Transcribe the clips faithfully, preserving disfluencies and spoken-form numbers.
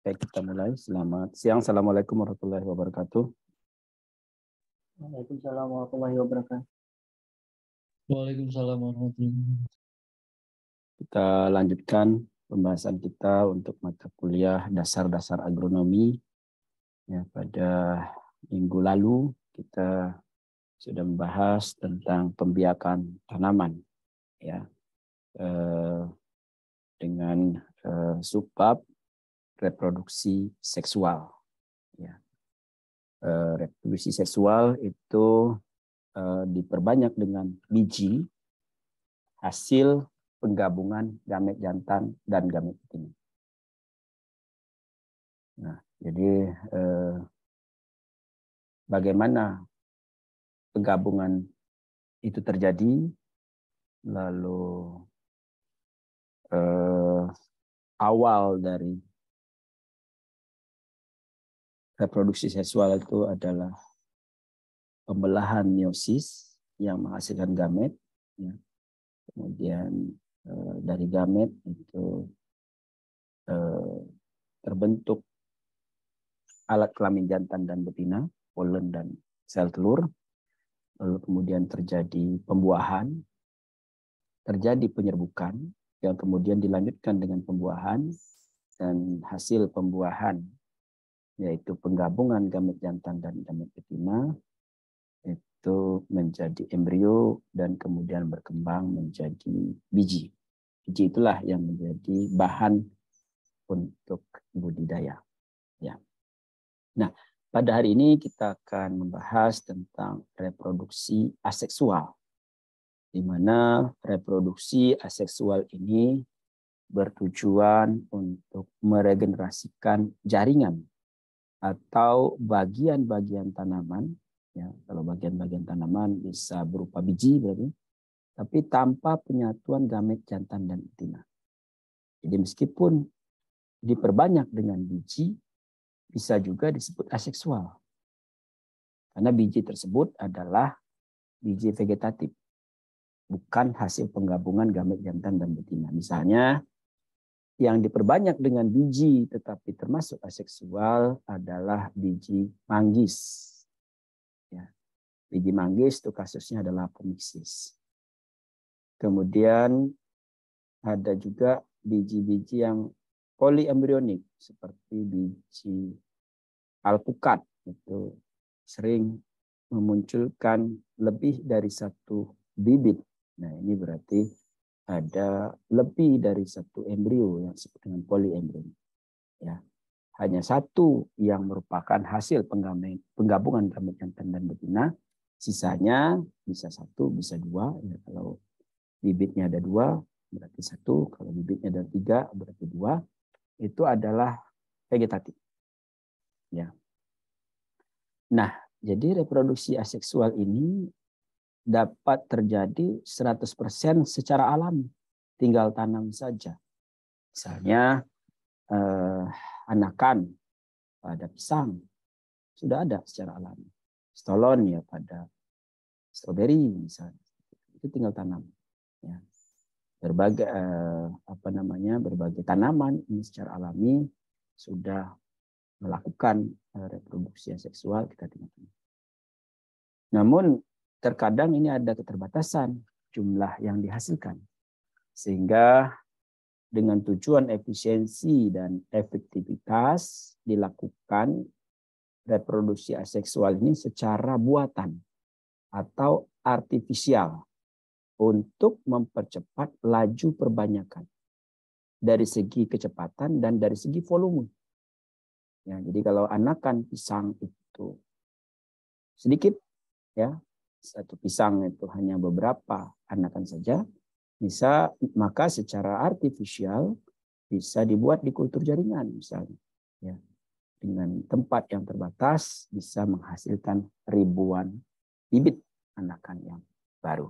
Baik, kita mulai. Selamat siang. Assalamualaikum warahmatullahi wabarakatuh. Waalaikumsalam warahmatullahi wabarakatuh. Waalaikumsalam warahmatullahi wabarakatuh. Kita lanjutkan pembahasan kita untuk mata kuliah dasar-dasar agronomi. Ya, pada minggu lalu kita sudah membahas tentang pembiakan tanaman, ya, eh, dengan eh, subbab reproduksi seksual. Ya. Eh, reproduksi seksual itu eh, diperbanyak dengan biji hasil penggabungan gamet jantan dan gamet betina. Nah, jadi eh, bagaimana penggabungan itu terjadi, lalu eh, awal dari reproduksi seksual itu adalah pembelahan meiosis yang menghasilkan gamet, ya. Kemudian eh, dari gamet itu eh, terbentuk alat kelamin jantan dan betina, polen dan sel telur. Lalu kemudian terjadi pembuahan, terjadi penyerbukan yang kemudian dilanjutkan dengan pembuahan, dan hasil pembuahan yaitu penggabungan gamet jantan dan gamet betina itu menjadi embrio dan kemudian berkembang menjadi biji. Biji itulah yang menjadi bahan untuk budidaya. Ya. Nah, pada hari ini kita akan membahas tentang reproduksi aseksual, di mana reproduksi aseksual ini bertujuan untuk meregenerasikan jaringan atau bagian-bagian tanaman. Ya, kalau bagian-bagian tanaman bisa berupa biji berarti, tapi tanpa penyatuan gamet jantan dan betina. Jadi meskipun diperbanyak dengan biji, bisa juga disebut aseksual. Karena biji tersebut adalah biji vegetatif, bukan hasil penggabungan gamet jantan dan betina. Misalnya, yang diperbanyak dengan biji tetapi termasuk aseksual adalah biji manggis. Ya. Biji manggis itu kasusnya adalah apomixis. Kemudian ada juga biji-biji yang poliembrionik seperti biji alpukat, itu sering memunculkan lebih dari satu bibit. Nah, ini berarti ada lebih dari satu embrio yang disebut dengan poliembrionik. Ya, hanya satu yang merupakan hasil penggabungan gamet jantan dan betina. Sisanya bisa satu, bisa dua. Ya, kalau bibitnya ada dua, berarti satu. Kalau bibitnya ada tiga, berarti dua. Itu adalah vegetatif. Ya. Nah, jadi reproduksi aseksual ini dapat terjadi seratus persen secara alami. Tinggal tanam saja. Misalnya eh, anakan pada pisang sudah ada secara alami. Stolon ya pada stroberi misalnya. Itu tinggal tanam. Ya. Berbagai eh, apa namanya berbagai tanaman ini secara alami sudah melakukan eh, reproduksi seksual, kita tinggal tanam. Namun terkadang ini ada keterbatasan jumlah yang dihasilkan. Sehingga dengan tujuan efisiensi dan efektivitas dilakukan reproduksi aseksual ini secara buatan atau artifisial untuk mempercepat laju perbanyakan dari segi kecepatan dan dari segi volume. Ya, jadi kalau anakan pisang itu sedikit, ya, satu pisang itu hanya beberapa anakan saja, bisa maka secara artifisial bisa dibuat di kultur jaringan misalnya, ya, dengan tempat yang terbatas bisa menghasilkan ribuan bibit anakan yang baru.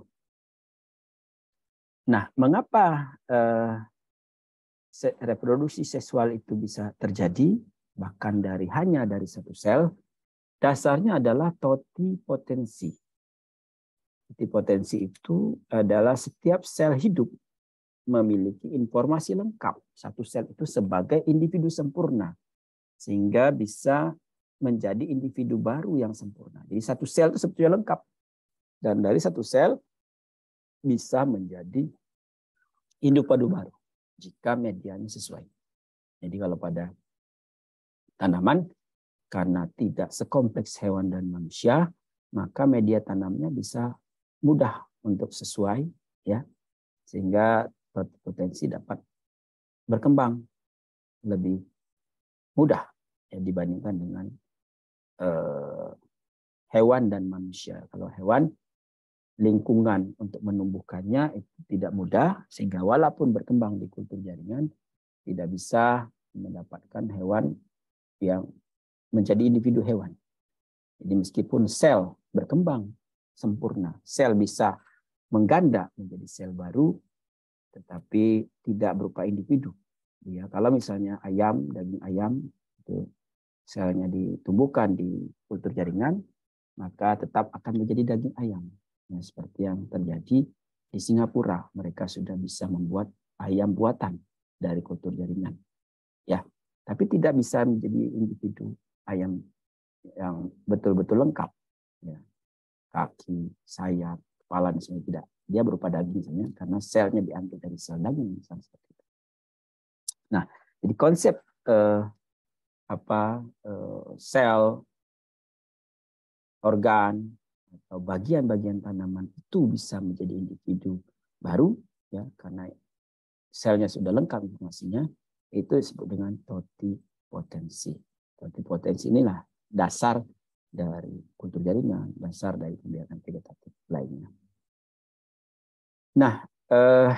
Nah, mengapa eh, reproduksi seksual itu bisa terjadi bahkan dari hanya dari satu sel? Dasarnya adalah totipotensi. Totipotensi itu adalah setiap sel hidup memiliki informasi lengkap. Satu sel itu sebagai individu sempurna sehingga bisa menjadi individu baru yang sempurna. Jadi satu sel itu sebetulnya lengkap. Dan dari satu sel bisa menjadi individu baru jika medianya sesuai. Jadi kalau pada tanaman, karena tidak sekompleks hewan dan manusia, maka media tanamnya bisa mudah untuk sesuai, ya, sehingga potensi dapat berkembang lebih mudah ya, dibandingkan dengan eh, hewan dan manusia. Kalau hewan, lingkungan untuk menumbuhkannya itu tidak mudah, sehingga walaupun berkembang di kultur jaringan, tidak bisa mendapatkan hewan yang menjadi individu hewan. Jadi meskipun sel berkembang sempurna, sel bisa mengganda menjadi sel baru, tetapi tidak berupa individu. Ya, kalau misalnya ayam, daging ayam, itu selnya ditumbuhkan di kultur jaringan, maka tetap akan menjadi daging ayam. Ya, seperti yang terjadi di Singapura, mereka sudah bisa membuat ayam buatan dari kultur jaringan. Ya, tapi tidak bisa menjadi individu ayam yang betul-betul lengkap. Ya, kaki, sayap, kepala, dan sebagainya tidak. Dia berupa daging misalnya, karena selnya diambil dari sel daging misalnya seperti itu. Nah, jadi konsep eh, apa eh, sel, organ atau bagian-bagian tanaman itu bisa menjadi individu baru, ya, karena selnya sudah lengkap informasinya, itu disebut dengan totipotensi. Totipotensi inilah dasar dari kultur jaringan, dasar dari pembiakan vegetatif lainnya. Nah, eh,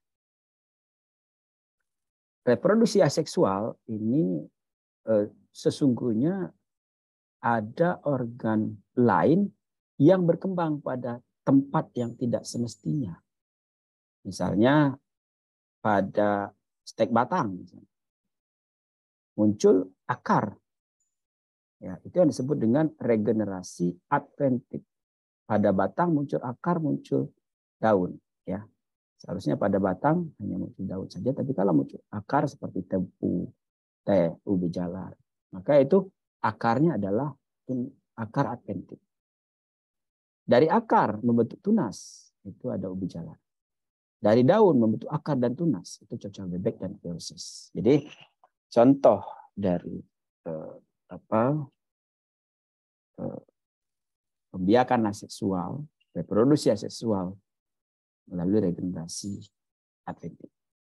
reproduksi aseksual ini eh, sesungguhnya ada organ lain yang berkembang pada tempat yang tidak semestinya. Misalnya pada stek batang, misalnya, muncul akar. Ya, itu yang disebut dengan regenerasi adventif. Pada batang muncul akar, muncul daun. Ya, seharusnya pada batang hanya muncul daun saja, tapi kalau muncul akar seperti tebu, teh, ubi jalar, maka itu akarnya adalah akar adventif. Dari akar membentuk tunas, itu ada ubi jalar. Dari daun membentuk akar dan tunas, itu cocok bebek dan feosis. Jadi contoh dari eh, apa eh, pembiakan aseksual, reproduksi aseksual melalui regenerasi adventif.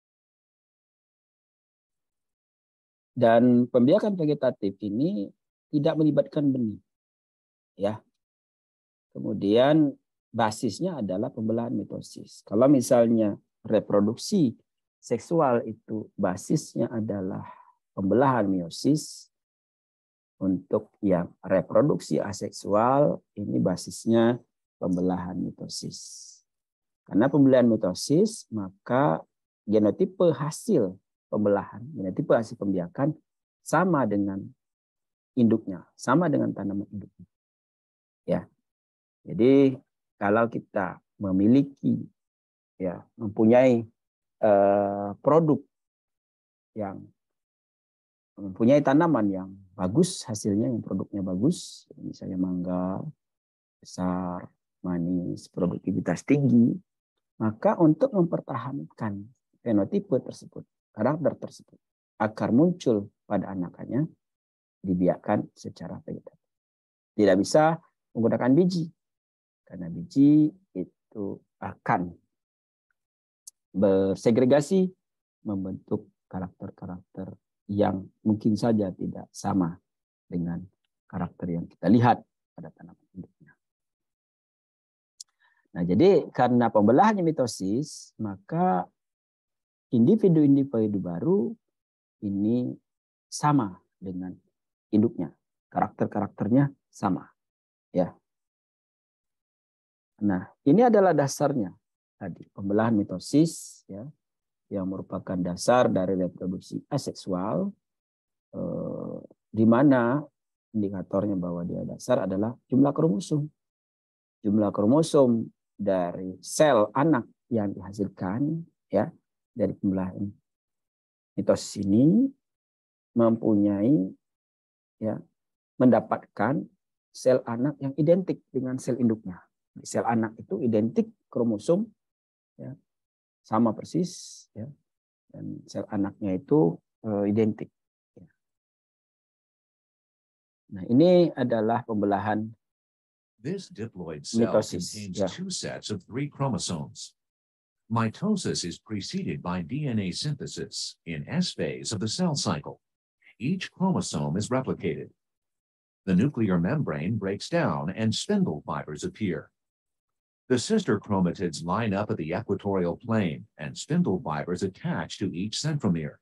Dan pembiakan vegetatif ini tidak melibatkan benih, ya. Kemudian basisnya adalah pembelahan mitosis. Kalau misalnya reproduksi seksual itu basisnya adalah pembelahan meiosis, untuk yang reproduksi aseksual ini basisnya pembelahan mitosis. Karena pembelahan mitosis, maka genotipe hasil pembelahan, genotipe hasil pembiakan sama dengan induknya, sama dengan tanaman induknya. Ya. Jadi kalau kita memiliki, ya, mempunyai eh, produk yang mempunyai tanaman yang bagus hasilnya, yang produknya bagus, misalnya mangga besar, manis, produktivitas tinggi, maka untuk mempertahankan fenotipe tersebut, karakter tersebut, agar muncul pada anakannya, dibiarkan secara vegetatif. Tidak bisa menggunakan biji, karena biji itu akan bersegregasi membentuk karakter-karakter yang mungkin saja tidak sama dengan karakter yang kita lihat pada tanaman induknya. Nah, jadi karena pembelahannya mitosis, maka individu-individu baru ini sama dengan induknya, karakter-karakternya sama, ya. Nah, ini adalah dasarnya tadi, pembelahan mitosis, ya, yang merupakan dasar dari reproduksi aseksual, eh, di mana indikatornya bahwa dia dasar adalah jumlah kromosom. Jumlah kromosom dari sel anak yang dihasilkan, ya, dari pembelahan mitosis ini mempunyai ya mendapatkan sel anak yang identik dengan sel induknya. Sel anak itu identik kromosom, ya, sama persis, ya, dan sel anaknya itu uh, identik. Ya. Nah, ini adalah pembelahan This diploid cell mitosis. contains Ya. two sets of three chromosomes. Mitosis is preceded by D N A synthesis in S phase of the cell cycle. Each chromosome is replicated. The nuclear membrane breaks down and spindle fibers appear. The sister chromatids line up at the equatorial plane and spindle fibers attach to each centromere.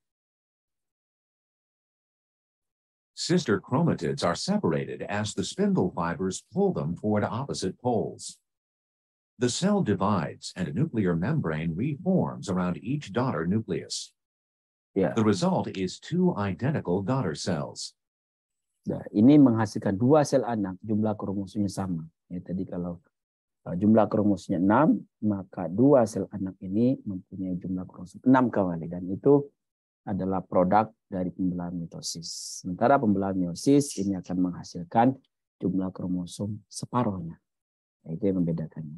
Sister chromatids are separated as the spindle fibers pull them toward opposite poles. The cell divides and a nuclear membrane reforms around each daughter nucleus. Ya. The result is two identical daughter cells. Nah, ini menghasilkan dua sel anak, jumlah kromosomnya sama. Ya, tadi kalau uh, jumlah kromosomnya enam, maka dua sel anak ini mempunyai jumlah kromosom enam kali. Dan itu adalah produk dari pembelahan mitosis. Sementara pembelahan meiosis ini akan menghasilkan jumlah kromosom separuhnya. Nah, itu yang membedakannya.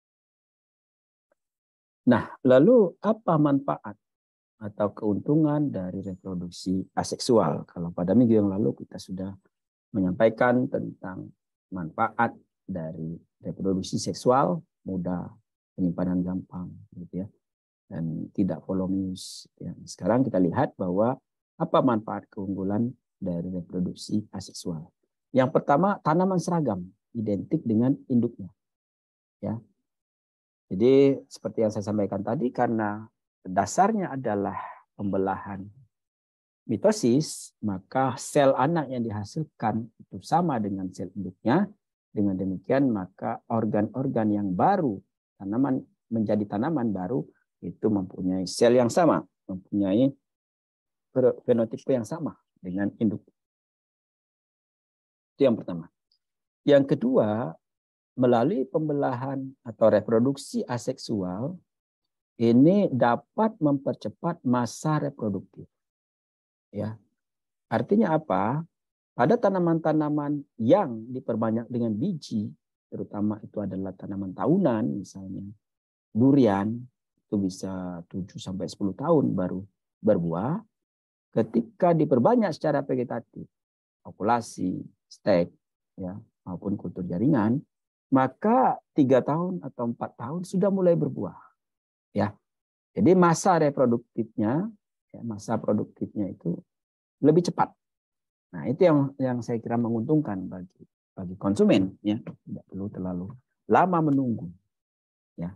Nah, lalu apa manfaat atau keuntungan dari reproduksi aseksual? Kalau pada minggu yang lalu kita sudah menyampaikan tentang manfaat dari reproduksi seksual, mudah, penyimpanan gampang, gitu ya, dan tidak voluminous. Ya. Sekarang kita lihat bahwa apa manfaat keunggulan dari reproduksi aseksual. Yang pertama, tanaman seragam, identik dengan induknya. Ya. Jadi seperti yang saya sampaikan tadi, karena dasarnya adalah pembelahan mitosis, maka sel anak yang dihasilkan itu sama dengan sel induknya. Dengan demikian, maka organ-organ yang baru, tanaman menjadi tanaman baru, itu mempunyai sel yang sama, mempunyai fenotipe yang sama dengan induk. Itu yang pertama. Yang kedua, melalui pembelahan atau reproduksi aseksual, ini dapat mempercepat masa reproduktif. Ya, artinya apa? Pada tanaman-tanaman yang diperbanyak dengan biji, terutama itu adalah tanaman tahunan, misalnya durian, itu bisa tujuh sampai sepuluh tahun baru berbuah. Ketika diperbanyak secara vegetatif, okulasi, stek, ya, maupun kultur jaringan, maka tiga tahun atau empat tahun sudah mulai berbuah. Ya, jadi masa reproduktifnya, ya, masa produktifnya itu lebih cepat. Nah, itu yang yang saya kira menguntungkan bagi bagi konsumen, ya, tidak perlu terlalu lama menunggu, ya.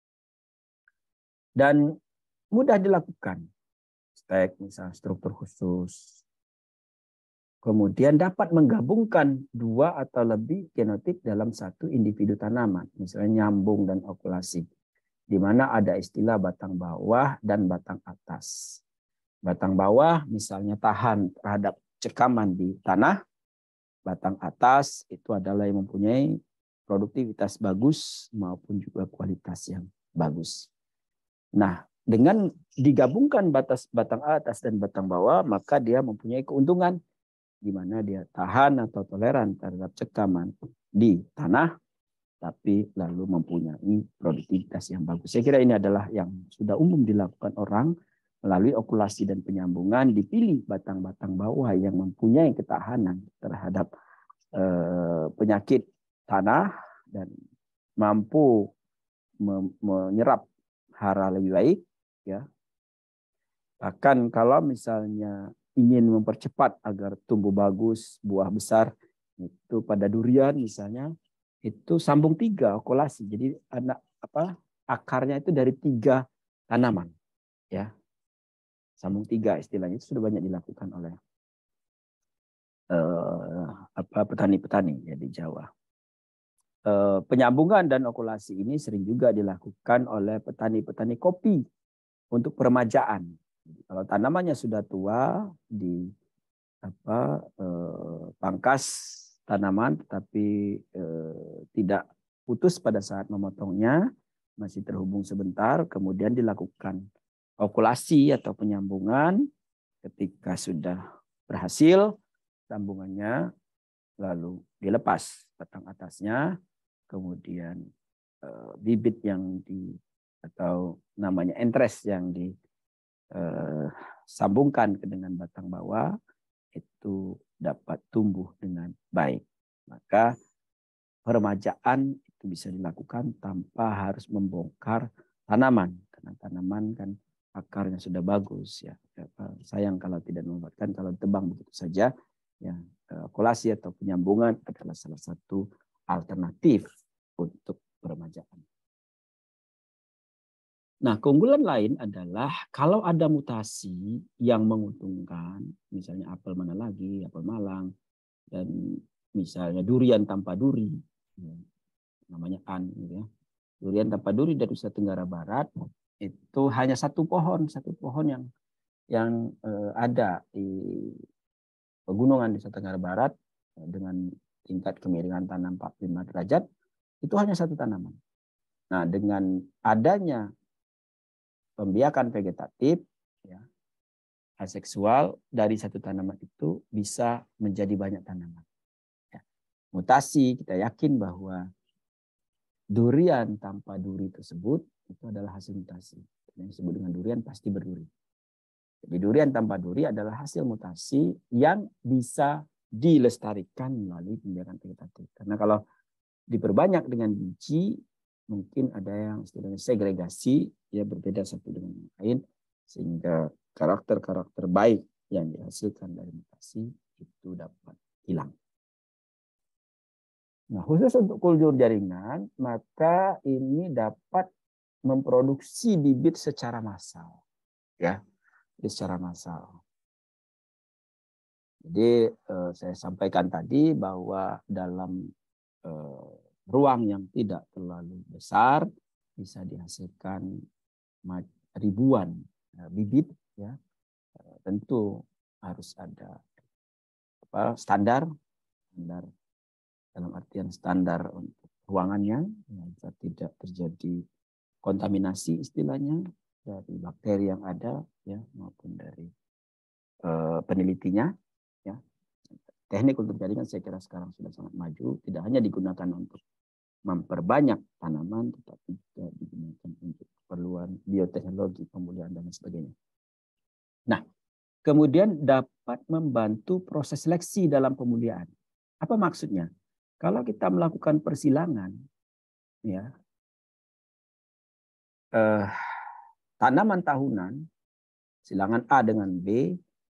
Dan mudah dilakukan, stek misalnya struktur khusus. Kemudian dapat menggabungkan dua atau lebih genotip dalam satu individu tanaman, misalnya nyambung dan okulasi, di mana ada istilah batang bawah dan batang atas. Batang bawah misalnya tahan terhadap cekaman di tanah, batang atas itu adalah yang mempunyai produktivitas bagus maupun juga kualitas yang bagus. Nah, dengan digabungkan batas batang atas dan batang bawah, maka dia mempunyai keuntungan di mana dia tahan atau toleran terhadap cekaman di tanah, tapi lalu mempunyai produktivitas yang bagus. Saya kira ini adalah yang sudah umum dilakukan orang melalui okulasi dan penyambungan, dipilih batang-batang bawah yang mempunyai ketahanan terhadap eh, penyakit tanah dan mampu menyerap hara lebih baik, ya. Bahkan kalau misalnya ingin mempercepat agar tumbuh bagus, buah besar, itu pada durian misalnya, itu sambung tiga okulasi. Jadi anak apa akarnya itu dari tiga tanaman, ya. Sambung tiga istilahnya itu sudah banyak dilakukan oleh eh, apa petani-petani ya di Jawa. Eh, penyambungan dan okulasi ini sering juga dilakukan oleh petani-petani kopi untuk peremajaan. Kalau tanamannya sudah tua, di apa eh, pangkas tanaman, tetapi eh, tidak putus pada saat memotongnya, masih terhubung sebentar, kemudian dilakukan okulasi atau penyambungan. Ketika sudah berhasil, tambungannya, lalu dilepas batang atasnya, kemudian eh, bibit yang di atau namanya entres yang disambungkan ke dengan batang bawah itu dapat tumbuh dengan baik. Maka peremajaan itu bisa dilakukan tanpa harus membongkar tanaman, karena tanaman kan akarnya sudah bagus ya. Sayang kalau tidak memanfaatkan, kalau tebang begitu saja ya. Kolasi atau penyambungan adalah salah satu alternatif untuk peremajaan. Nah, keunggulan lain adalah kalau ada mutasi yang menguntungkan, misalnya apel mana lagi, apel Malang, dan misalnya durian tanpa duri, ya, namanya an, gitu ya. Durian tanpa duri dari Nusa Tenggara Barat itu hanya satu pohon, satu pohon yang yang eh, ada di pegunungan di Nusa Tenggara Barat eh, dengan tingkat kemiringan tanam empat puluh lima derajat, itu hanya satu tanaman. Nah, dengan adanya pembiakan vegetatif, ya, aseksual dari satu tanaman itu bisa menjadi banyak tanaman. Ya. Mutasi, kita yakin bahwa durian tanpa duri tersebut itu adalah hasil mutasi. Yang disebut dengan durian pasti berduri. Jadi durian tanpa duri adalah hasil mutasi yang bisa dilestarikan melalui pembiakan vegetatif. Karena kalau diperbanyak dengan biji, mungkin ada yang istilahnya segregasi, ya berbeda satu dengan yang lain, sehingga karakter-karakter baik yang dihasilkan dari mutasi itu dapat hilang. Nah, khusus untuk kultur jaringan, maka ini dapat memproduksi bibit secara massal, ya, secara massal. Jadi eh, saya sampaikan tadi bahwa dalam eh, ruang yang tidak terlalu besar bisa dihasilkan ribuan eh, bibit, ya. Eh, tentu harus ada apa, standar, standar dalam artian standar untuk ruangannya, agar tidak terjadi kontaminasi istilahnya dari bakteri yang ada, ya, maupun dari uh, penelitinya, ya. Teknik untuk jaringan saya kira sekarang sudah sangat maju, tidak hanya digunakan untuk memperbanyak tanaman, tetapi juga digunakan untuk keperluan bioteknologi, pemulihan dan sebagainya. Nah, kemudian dapat membantu proses seleksi dalam pemulihan. Apa maksudnya? Kalau kita melakukan persilangan, ya, eh, tanaman tahunan, silangan A dengan B,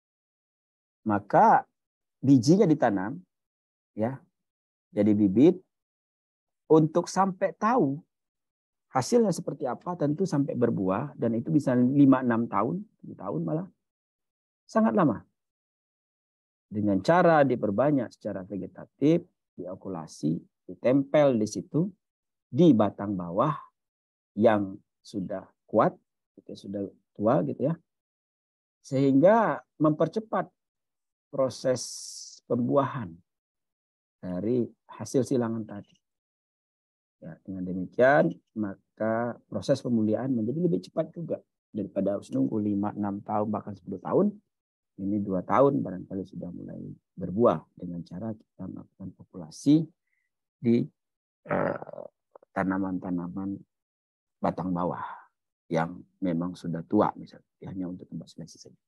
maka bijinya ditanam, ya, jadi bibit. Untuk sampai tahu hasilnya seperti apa, tentu sampai berbuah, dan itu bisa lima enam tahun, tujuh tahun malah, sangat lama. Dengan cara diperbanyak secara vegetatif, diokulasi, ditempel di situ, di batang bawah yang sudah kuat, gitu, sudah tua gitu ya, sehingga mempercepat proses pembuahan dari hasil silangan tadi. Ya, dengan demikian maka proses pemulihan menjadi lebih cepat juga daripada harus nunggu lima enam tahun bahkan sepuluh tahun. Ini dua tahun barangkali sudah mulai berbuah dengan cara kita melakukan populasi di tanaman-tanaman uh, batang bawah yang memang sudah tua, misalnya hanya untuk tempat seleksi saja.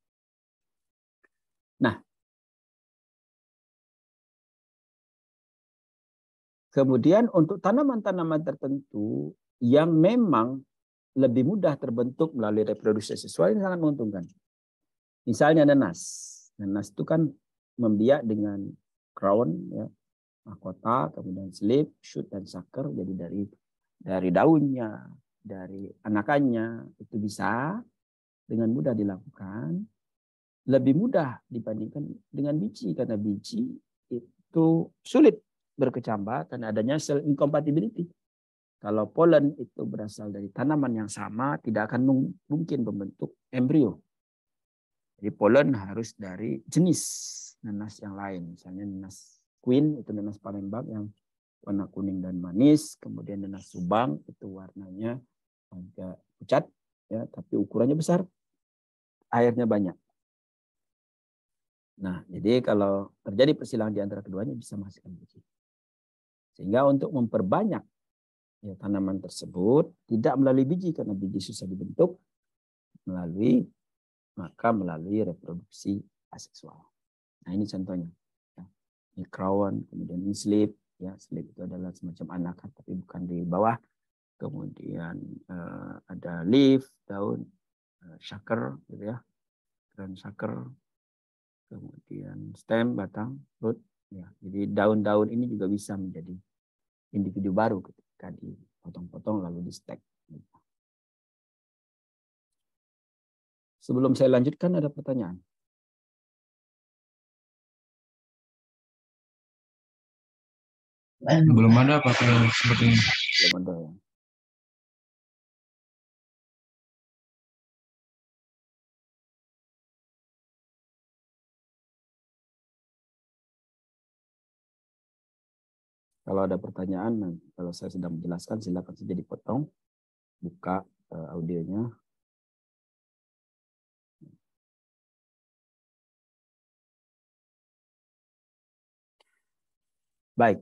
Nah, kemudian untuk tanaman-tanaman tertentu yang memang lebih mudah terbentuk melalui reproduksi seksual ini sangat menguntungkan. Misalnya nanas. Nanas itu kan membiak dengan crown, ya, mahkota, kemudian slip, shoot, dan sucker. Jadi dari dari daunnya, dari anakannya itu bisa dengan mudah dilakukan. Lebih mudah dibandingkan dengan biji, karena biji itu sulit berkecambah karena adanya cell incompatibility. Kalau polen itu berasal dari tanaman yang sama, tidak akan mungkin membentuk embrio. Jadi polen harus dari jenis nanas yang lain. Misalnya nanas queen, itu nanas Palembang yang warna kuning dan manis. Kemudian nanas Subang, itu warnanya agak pucat, ya, tapi ukurannya besar. Airnya banyak. Nah, jadi kalau terjadi persilangan di antara keduanya bisa menghasilkan biji. Sehingga untuk memperbanyak ya, tanaman tersebut tidak melalui biji karena biji susah dibentuk, melalui maka melalui reproduksi aseksual. Nah, ini contohnya. Ya. Ini crown, kemudian ini slip. Ya, slip itu adalah semacam anakan tapi bukan di bawah. Kemudian uh, ada leaf, daun, uh, shaker, gitu ya, crown shaker. Kemudian stem, batang, root. Ya, jadi daun-daun ini juga bisa menjadi individu baru ketika dipotong-potong lalu di stack. Sebelum saya lanjutkan ada pertanyaan. Belum ada apa seperti ini. Belum ada ya. Kalau ada pertanyaan, kalau saya sedang menjelaskan, silakan saja dipotong, buka uh, audionya. Baik.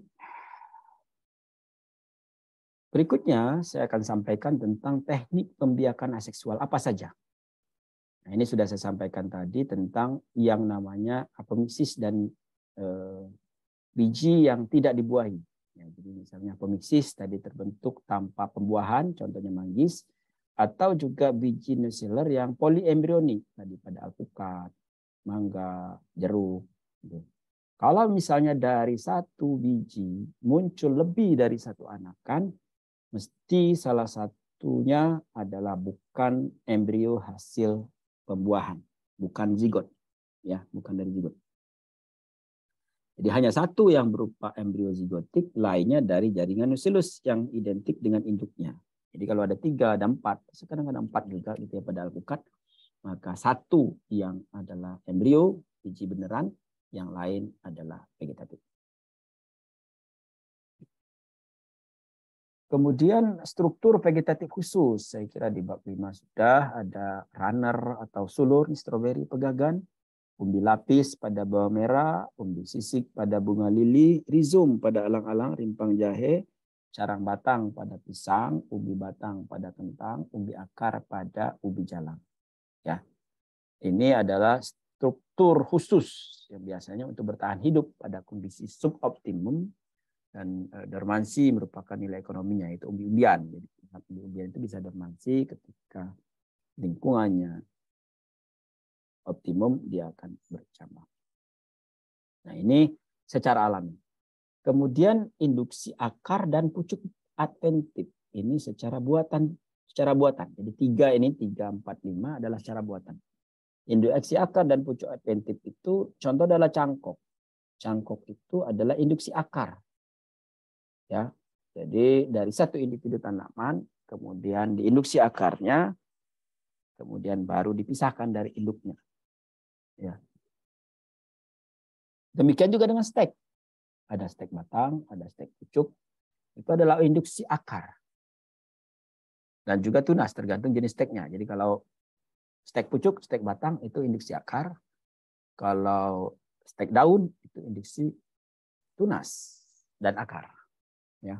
Berikutnya saya akan sampaikan tentang teknik pembiakan aseksual apa saja. Nah, ini sudah saya sampaikan tadi tentang yang namanya apomiksis dan uh, biji yang tidak dibuahi. Ya, jadi misalnya apomiksis tadi terbentuk tanpa pembuahan, contohnya manggis, atau juga biji nuclear yang polyembryonik tadi pada alpukat, mangga, jeruk. Gitu. Kalau misalnya dari satu biji muncul lebih dari satu anakan, mesti salah satunya adalah bukan embrio hasil pembuahan, bukan zigot, ya, bukan dari zigot. Jadi hanya satu yang berupa embrio zigotik, lainnya dari jaringan nucleus yang identik dengan induknya. Jadi kalau ada tiga, ada empat, sekarang ada empat juga gitu ya pada alpukat, maka satu yang adalah embrio, biji beneran, yang lain adalah vegetatif. Kemudian struktur vegetatif khusus, saya kira di bab lima sudah ada runner atau sulur, stroberi, pegagan, umbi lapis pada bawang merah, umbi sisik pada bunga lili, rizom pada alang-alang, rimpang jahe, carang batang pada pisang, umbi batang pada kentang, umbi akar pada ubi jalang. Ya, ini adalah struktur khusus yang biasanya untuk bertahan hidup pada kondisi suboptimum. Dan dormansi merupakan nilai ekonominya, itu umbi-umbian. Jadi umbi-umbian itu bisa dormansi ketika lingkungannya optimum, dia akan bercambang. Nah, ini secara alami. Kemudian induksi akar dan pucuk adventif. Ini secara buatan, secara buatan. Jadi tiga ini, tiga, empat, lima adalah secara buatan. Induksi akar dan pucuk adventif itu contoh adalah cangkok. Cangkok itu adalah induksi akar. Ya, jadi dari satu individu tanaman, kemudian diinduksi akarnya, kemudian baru dipisahkan dari induknya. Ya. Demikian juga dengan stek. Ada stek batang, ada stek pucuk. Itu adalah induksi akar. Dan juga tunas, tergantung jenis steknya. Jadi kalau stek pucuk, stek batang itu induksi akar. Kalau stek daun itu induksi tunas dan akar. Ya.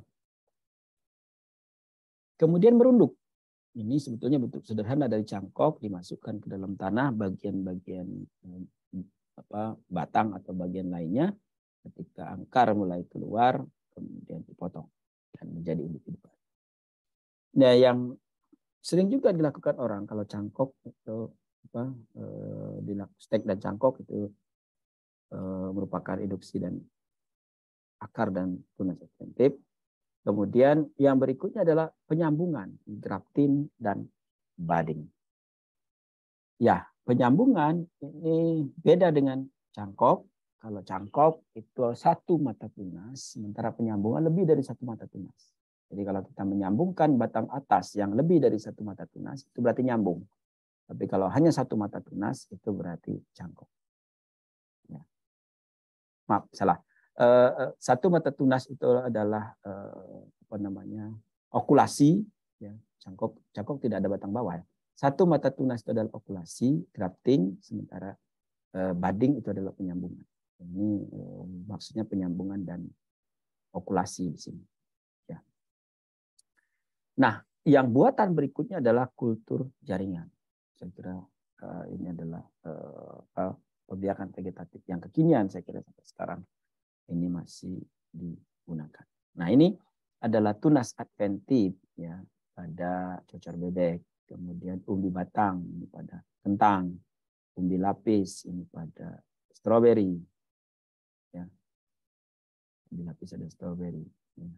Kemudian merunduk. Ini sebetulnya bentuk sederhana dari cangkok dimasukkan ke dalam tanah bagian-bagian apa batang atau bagian lainnya. Ketika akar mulai keluar, kemudian dipotong dan menjadi individu. Nah, yang sering juga dilakukan orang kalau cangkok itu apa eh, stek dan cangkok itu eh, merupakan induksi dan akar dan tunas adventif. Kemudian yang berikutnya adalah penyambungan, grafting dan budding. Ya, penyambungan ini beda dengan cangkok. Kalau cangkok itu satu mata tunas, sementara penyambungan lebih dari satu mata tunas. Jadi kalau kita menyambungkan batang atas yang lebih dari satu mata tunas, itu berarti nyambung. Tapi kalau hanya satu mata tunas, itu berarti cangkok. Ya. Maaf, salah. Uh, satu mata tunas itu adalah uh, apa namanya okulasi, ya. Cangkok, cangkok tidak ada batang bawah. Ya. Satu mata tunas itu adalah okulasi, grafting, sementara eh, budding itu adalah penyambungan. Ini eh, maksudnya penyambungan dan okulasi di sini. Ya. Nah, yang buatan berikutnya adalah kultur jaringan. Saya kira uh, ini adalah uh, uh, pembiakan vegetatif yang kekinian, saya kira sampai sekarang ini masih digunakan. Nah, ini adalah tunas adventif ya pada cocor bebek, kemudian umbi batang ini pada kentang, umbi lapis ini pada stroberi, ya, umbi lapis ada stroberi. Ya.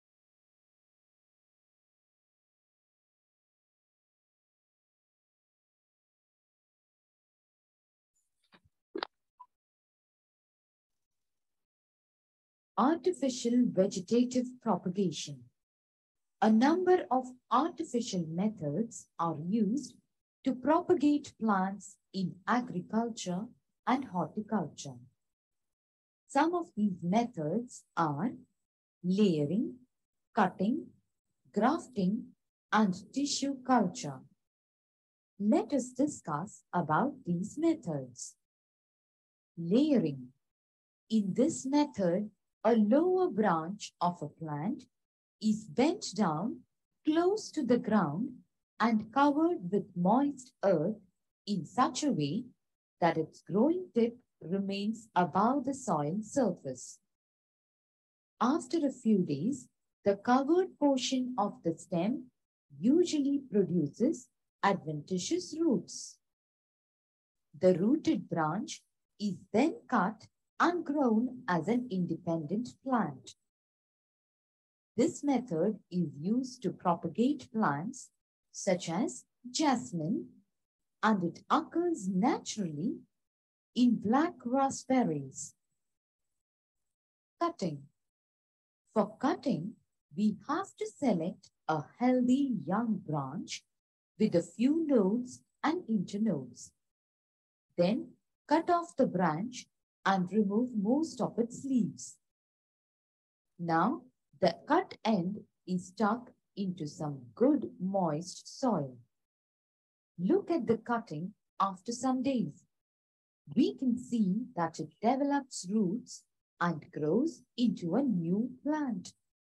Artificial vegetative propagation. A number of artificial methods are used to propagate plants in agriculture and horticulture. Some of these methods are layering, cutting, grafting, and tissue culture. Let us discuss about these methods. Layering. In this method, a lower branch of a plant is bent down close to the ground and covered with moist earth in such a way that its growing tip remains above the soil surface. After a few days, the covered portion of the stem usually produces adventitious roots. The rooted branch is then cut and grown as an independent plant. This method is used to propagate plants such as jasmine, and it occurs naturally in black raspberries. Cutting. For cutting, we have to select a healthy young branch with a few nodes and internodes. Then cut off the branch and remove most of its leaves. Now, the cut end is stuck into some good moist soil. Look at the cutting after some days. We can see that it develops roots and grows into a new plant.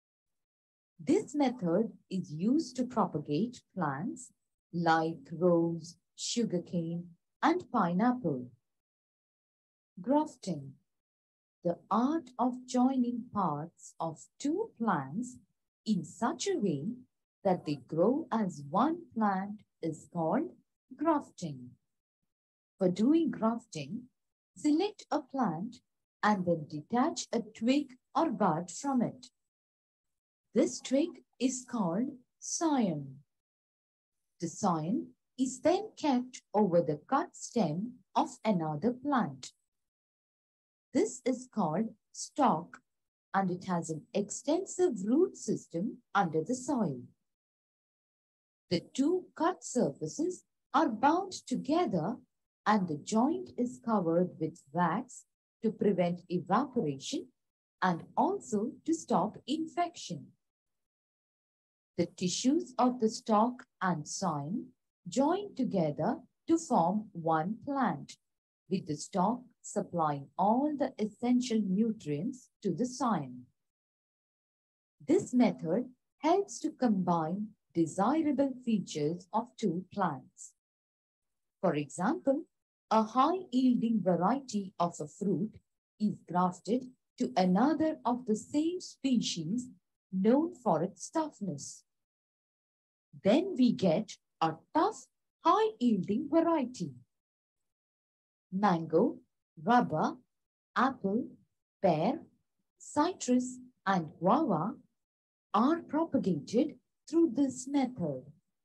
This method is used to propagate plants like rose, sugarcane, and pineapple. Grafting. The art of joining parts of two plants in such a way that they grow as one plant is called grafting. For doing grafting, select a plant and then detach a twig or bud from it. This twig is called scion. The scion is then kept over the cut stem of another plant. This is called stalk, and it has an extensive root system under the soil. The two cut surfaces are bound together and the joint is covered with wax to prevent evaporation and also to stop infection. The tissues of the stalk and scion join together to form one plant, with the stalk supplying all the essential nutrients to the scion. This method helps to combine desirable features of two plants. For example, a high-yielding variety of a fruit is grafted to another of the same species known for its toughness. Then we get a tough, high-yielding variety. Mango, rubber, apple, pear, citrus, and guava are propagated through this method.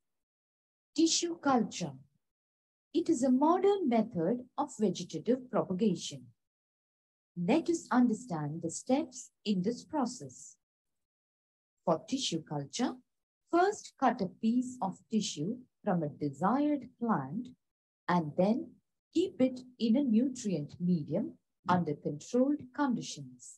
Tissue culture. It is a modern method of vegetative propagation. Let us understand the steps in this process. For tissue culture, first cut a piece of tissue from a desired plant and then keep it in a nutrient medium under controlled conditions.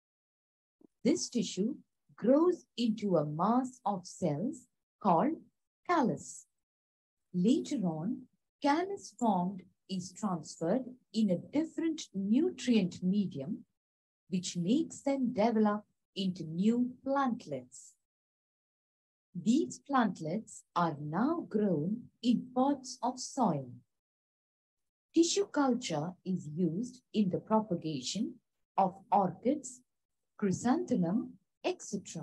This tissue grows into a mass of cells called callus. Later on, callus formed is transferred in a different nutrient medium, which makes them develop into new plantlets. These plantlets are now grown in pots of soil. Tissue culture is used in the propagation of orchids, chrysanthemum, et cetera.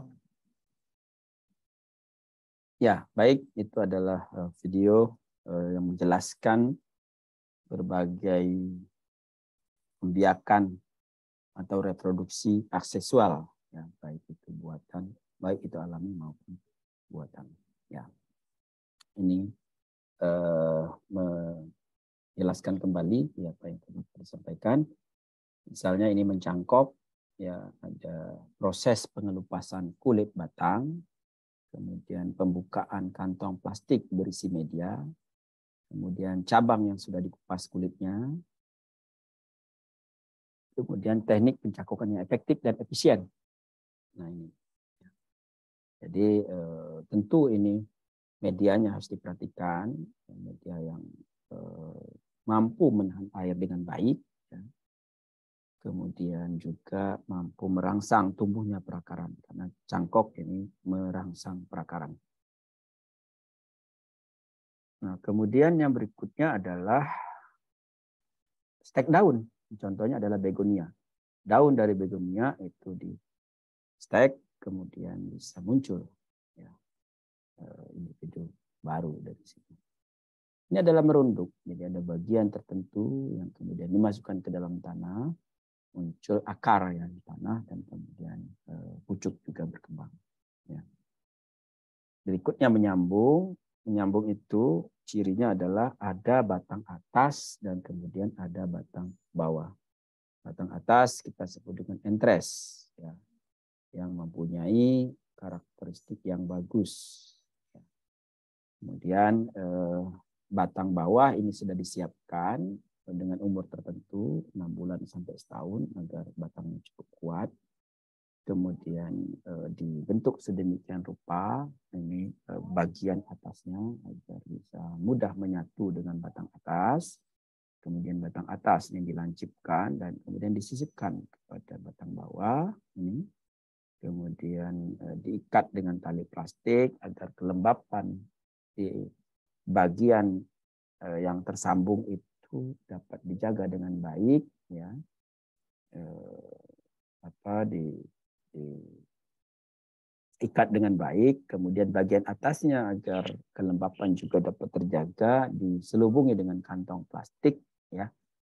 Ya, baik, itu adalah video yang menjelaskan berbagai pembiakan atau reproduksi aksesual, ya, baik itu buatan, baik itu alami maupun buatan. Ya, ini uh, menjelaskan kembali ya, apa yang tadi disampaikan. Misalnya ini mencangkok, ya ada proses pengelupasan kulit batang, kemudian pembukaan kantong plastik berisi media, kemudian cabang yang sudah dikupas kulitnya, kemudian teknik pencangkokan yang efektif dan efisien. Nah ini, jadi eh, tentu ini medianya harus diperhatikan, media yang eh, mampu menahan air dengan baik, ya. Kemudian juga mampu merangsang tumbuhnya perakaran, karena cangkok ini merangsang perakaran. Nah, kemudian yang berikutnya adalah stek daun. Contohnya adalah begonia. Daun dari begonia itu di stek, kemudian bisa muncul ya, individu baru dari situ. Ini adalah merunduk, jadi ada bagian tertentu yang kemudian dimasukkan ke dalam tanah, muncul akar ya di tanah, dan kemudian uh, pucuk juga berkembang. Ya. Berikutnya menyambung. Menyambung itu cirinya adalah ada batang atas dan kemudian ada batang bawah. Batang atas kita sebut dengan entres, ya, yang mempunyai karakteristik yang bagus. Ya. Kemudian eh, batang bawah ini sudah disiapkan dengan umur tertentu, enam bulan sampai setahun, agar batangnya cukup kuat. Kemudian eh, dibentuk sedemikian rupa, ini eh, bagian atasnya agar bisa mudah menyatu dengan batang atas. Kemudian batang atas ini dilancipkan dan kemudian disisipkan kepada batang bawah. Ini. Kemudian eh, diikat dengan tali plastik agar kelembapan di bagian eh, yang tersambung itu dapat dijaga dengan baik, ya, eh, apa di, di ikat dengan baik, kemudian bagian atasnya agar kelembapan juga dapat terjaga, diselubungi dengan kantong plastik, ya.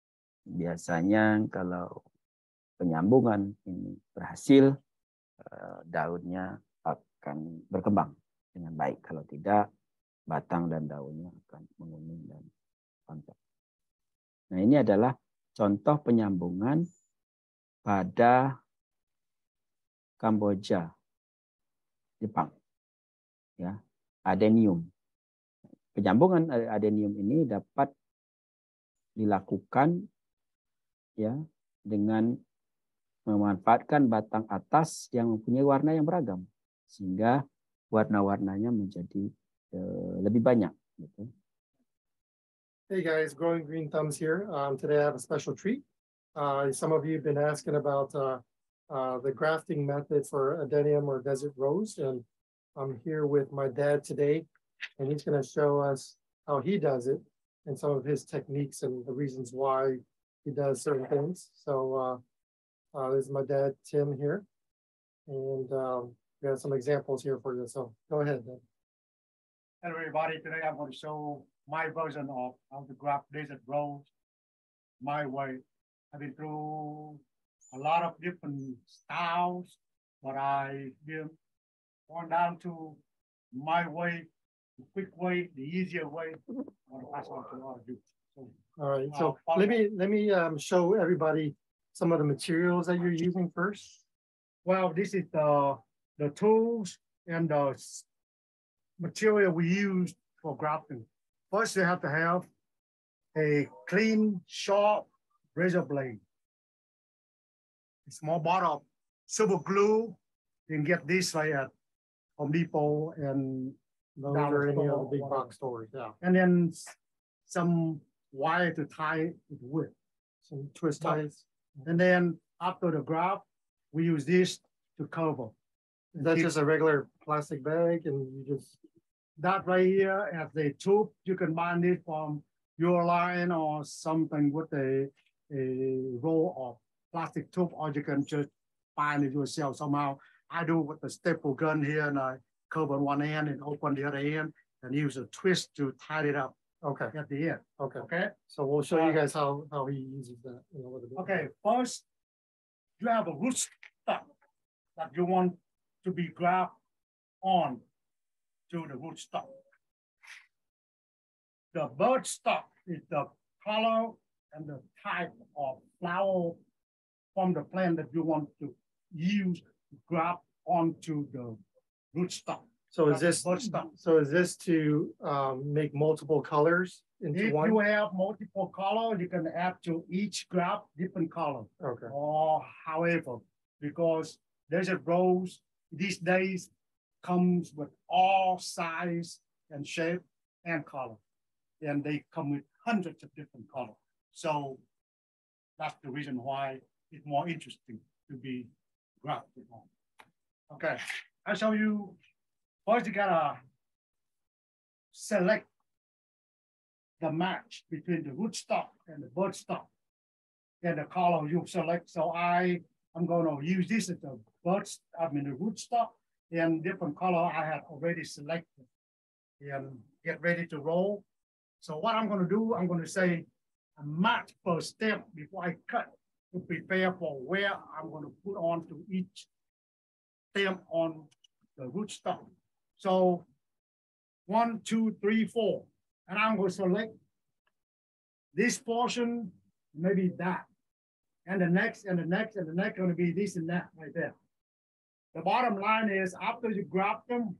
Biasanya kalau penyambungan ini berhasil, eh, daunnya akan berkembang dengan baik. Kalau tidak, batang dan daunnya akan menguning dan rontok. Nah, ini adalah contoh penyambungan pada Kamboja, Jepang, ya, adenium. Penyambungan adenium ini dapat dilakukan, ya, dengan memanfaatkan batang atas yang mempunyai warna yang beragam, sehingga warna-warnanya menjadi uh, lebih banyak. Gitu. Hey guys, Growing Green Thumbs here. Um, today I have a special treat. Uh, some of you have been asking about uh, uh, the grafting method for adenium or desert rose, and I'm here with my dad today, and he's going to show us how he does it and some of his techniques and the reasons why he does certain things. So uh, uh, this is my dad, Tim, here, and um, we have some examples here for you. So go ahead, Dad. Hello everybody, today I'm going to show my version of how to graft desert rose my way. I've been through a lot of different styles, but I been gone down to my way, the quick way, the easier way. I want to pass on to all of you. So, all right, so uh, let me let me um, show everybody some of the materials that you're using first. Well, this is the the tools and the material we use for grafting. First, you have to have a clean, sharp razor blade. A small bottle of super glue. You can get this right at Home Depot and those are any of the big box stores. Yeah. And then some wire to tie it with. Some twist ties. And then after the graft, we use this to cover. That's keep- just a regular plastic bag and you just, That right here as a tube, you can bind it from your line or something with a, a roll of plastic tube, or you can just bind it yourself somehow. I do with the staple gun here, and I cover one end and open the other end and use a twist to tie it up okay, at the end, okay. okay? So we'll show you guys how, how he uses that in a little bit. Okay, first, you have a root stock that you want to be grabbed on to the root stock. The bird stock is the color and the type of flower from the plant that you want to use to grab onto the root stock. So is That's this, the bird stock. so is this to um, make multiple colors into If one? you have multiple color, you can add to each grab different color. Okay, Or however, because desert rose these days comes with all size and shape and color. And they come with hundreds of different colors. So that's the reason why it's more interesting to be grafted on. Okay, I'll show you. First, you gotta select the match between the rootstock and the birdstock and the color you select. So I am going to use this as the bird, I mean the rootstock, and different color I have already selected and get ready to roll. So what I'm going to do, I'm going to say a match per stem before I cut to prepare for where I'm going to put on to each stem on the rootstock. So one, two, three, four. And I'm going to select this portion, maybe that. And the next, and the next, and the next going to be this and that right there. The bottom line is after you grab them,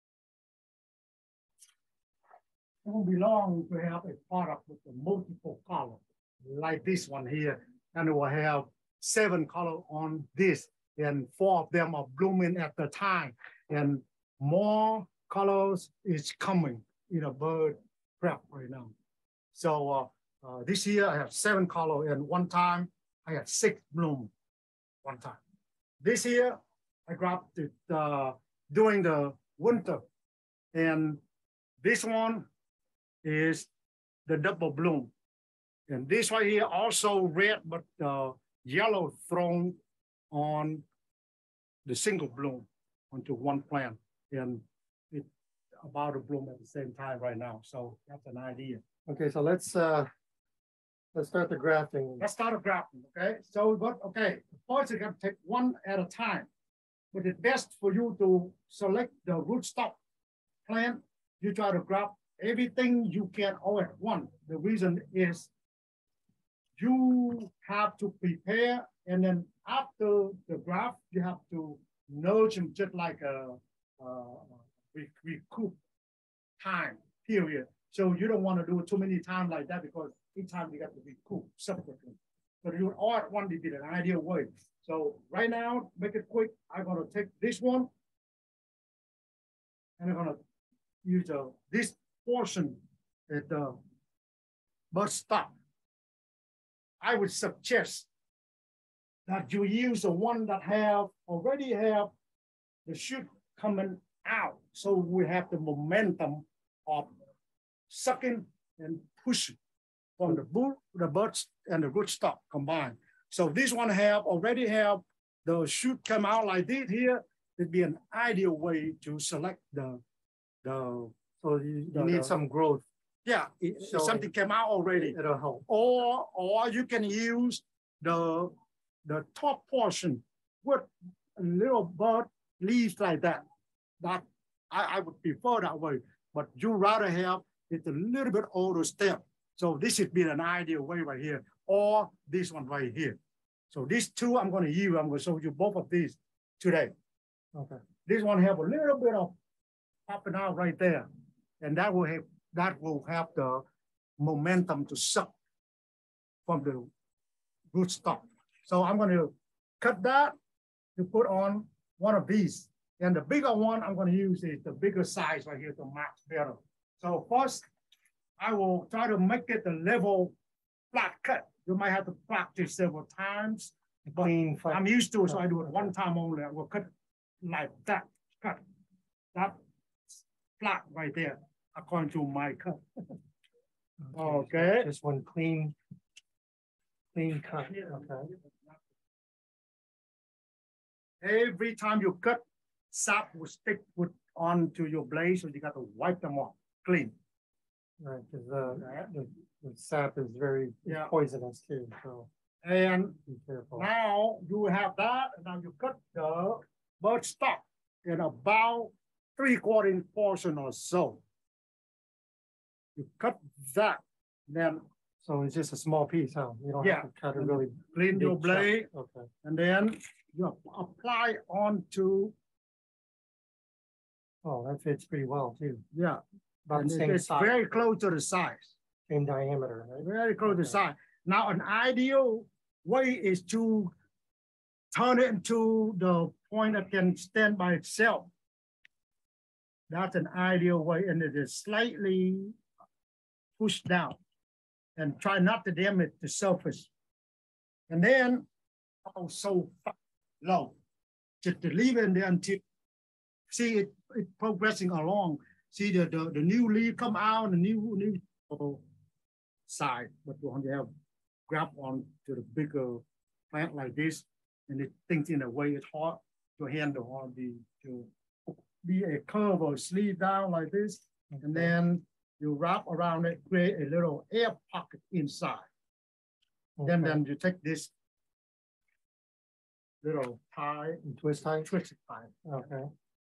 it won't be long to have a product with a multiple color, like this one here. And it will have seven color on this, and four of them are blooming at the time. And more colors is coming in a bird prep right now. So uh, uh, this year I have seven color, and one time I had six bloom one time. This year I grabbed it uh, during the winter, and this one is the double bloom. And this right here also red, but uh, yellow thrown on the single bloom onto one plant. And it about to bloom at the same time right now. So that's an idea. okay, so let's uh, let's start the grafting. Let's start a grafting, okay? So, but okay, first you can take one at a time. But it's best for you to select the rootstock plant. You try to grab everything you can all at once. The reason is you have to prepare, and then after the graft, you have to nurture them just like a, a recoup time period. So you don't want to do it too many times like that, because each time you got to recoup separately. So you all at once did an ideal way. So right now, make it quick. I'm going to take this one, and I'm going to use uh, this portion at the bird stock. I would suggest that you use the one that have already have the shoot coming out, so we have the momentum of sucking and pushing from the bull, the birds and the rootstock combined. So this one have already have the shoot come out like this here. It'd be an ideal way to select the the. So you, The- you need the- some growth. Yeah, it- So- something came out already. It'll help. Or, or you can use the, the top portion with a little bird leaves like that. That I, I would prefer that way, but you rather have it a little bit older stem. So this would be an ideal way right here, or this one right here. So these two I'm going to use. I'm going to show you both of these today. Okay. This one have a little bit of popping out right there, and that will have that will have the momentum to suck from the rootstock. So I'm going to cut that to put on one of these. And the bigger one I'm going to use is the bigger size right here to match better. So first, I will try to make it a level flat cut. You might have to practice several times. Clean. I'm used to it, so I do it one time only. I will cut like that, cut that flat right there, according to my cut. Okay. Just one clean, clean cut. Okay. Every time you cut, sap will stick with onto your blade, so you got to wipe them off clean. Right, because the, the, the sap is very Yeah. poisonous too. So And be careful. now you have that, and now you cut the bird stock in about three quarter inch portion or so. You cut that, then So it's just a small piece, huh? You don't Yeah. have to cut it really. clean your big chunk. blade, Okay. and then you apply onto, Oh, that fits pretty well too. yeah, About and the it- same it's size, very close to the size, same diameter, right? very close to the Okay. size. Now, an ideal way is to turn it into the point that can stand by itself. That's an ideal way, and it is slightly pushed down, and try not to damage the surface. And then also low, just to leave it there until, see it, it progressing along. See the, the, the new leaf come out, the new, new side, but when you have grab on to the bigger plant like this, and it thinks in a way it's hard to handle on the, to be a curve or sleeve down like this, and then you wrap around it, create a little air pocket inside. Then, Okay. then you take this little tie, And twist tie. twist it tie, Okay.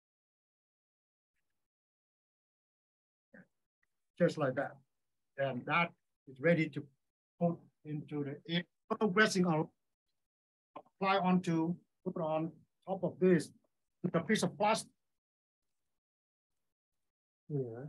just like that. And that is ready to put into the air, progressing on, apply onto, put on top of this, a piece of plastic. Yeah.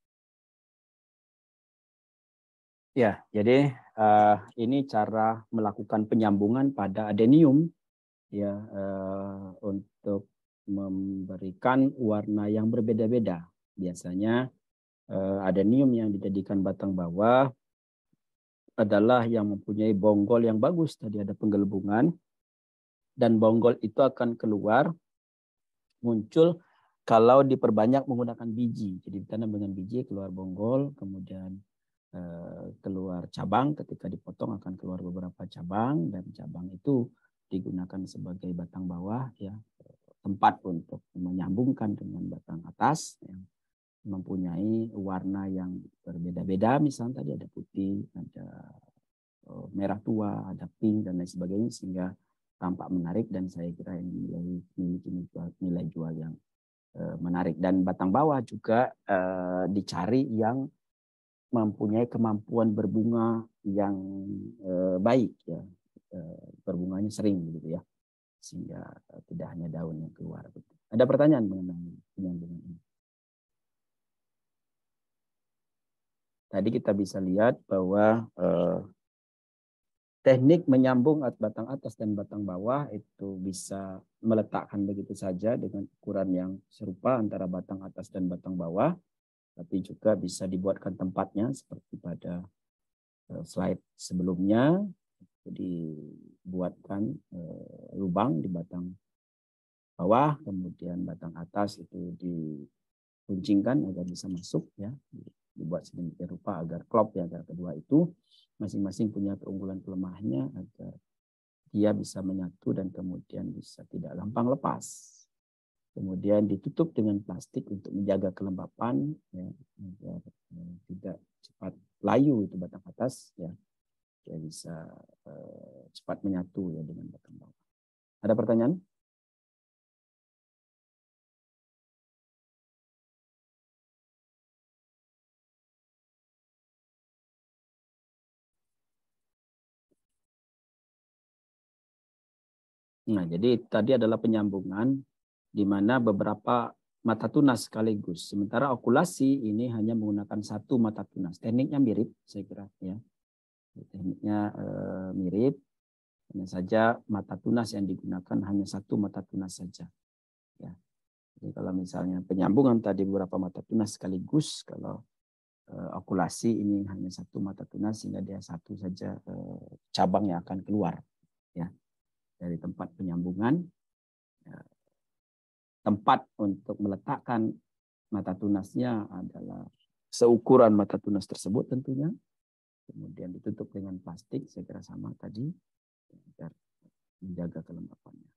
Ya, jadi uh, ini cara melakukan penyambungan pada adenium ya uh, untuk memberikan warna yang berbeda-beda. Biasanya uh, adenium yang dijadikan batang bawah adalah yang mempunyai bonggol yang bagus. Tadi ada penggelembungan dan bonggol itu akan keluar muncul kalau diperbanyak menggunakan biji. Jadi ditanam dengan biji keluar bonggol, kemudian keluar cabang, ketika dipotong akan keluar beberapa cabang, dan cabang itu digunakan sebagai batang bawah ya, tempat untuk menyambungkan dengan batang atas yang mempunyai warna yang berbeda-beda. Misalnya tadi ada putih, ada merah tua, ada pink dan lain sebagainya, sehingga tampak menarik dan saya kira ini memiliki nilai, nilai jual yang menarik. Dan batang bawah juga uh, dicari yang mempunyai kemampuan berbunga yang eh, baik ya, eh, berbunganya sering gitu ya, sehingga eh, tidak hanya daun yang keluar. Ada pertanyaan mengenai penyambungan ini? Tadi kita bisa lihat bahwa eh, teknik menyambung batang atas dan batang bawah itu bisa meletakkan begitu saja dengan ukuran yang serupa antara batang atas dan batang bawah. Tapi juga bisa dibuatkan tempatnya seperti pada slide sebelumnya, dibuatkan lubang di batang bawah, kemudian batang atas itu diruncingkan agar bisa masuk ya, dibuat sedemikian rupa agar klop ya, agar kedua itu masing-masing punya keunggulan kelemahannya agar dia bisa menyatu dan kemudian bisa tidak gampang lepas. Kemudian ditutup dengan plastik untuk menjaga kelembapan, ya, agar eh, tidak cepat layu itu batang atas, ya, dia bisa eh, cepat menyatu ya dengan batang bawah. Ada pertanyaan? Nah, jadi tadi adalah penyambungan di mana beberapa mata tunas sekaligus. Sementara okulasi ini hanya menggunakan satu mata tunas. Tekniknya mirip, saya kira ya. Tekniknya eh, mirip, hanya saja mata tunas yang digunakan hanya satu mata tunas saja. Ya. Jadi kalau misalnya penyambungan tadi beberapa mata tunas sekaligus, kalau uh, okulasi ini hanya satu mata tunas sehingga dia satu saja uh, cabang yang akan keluar ya dari tempat penyambungan. Ya, tempat untuk meletakkan mata tunasnya adalah seukuran mata tunas tersebut tentunya. Kemudian ditutup dengan plastik, saya kira sama tadi, agar menjaga kelembapannya.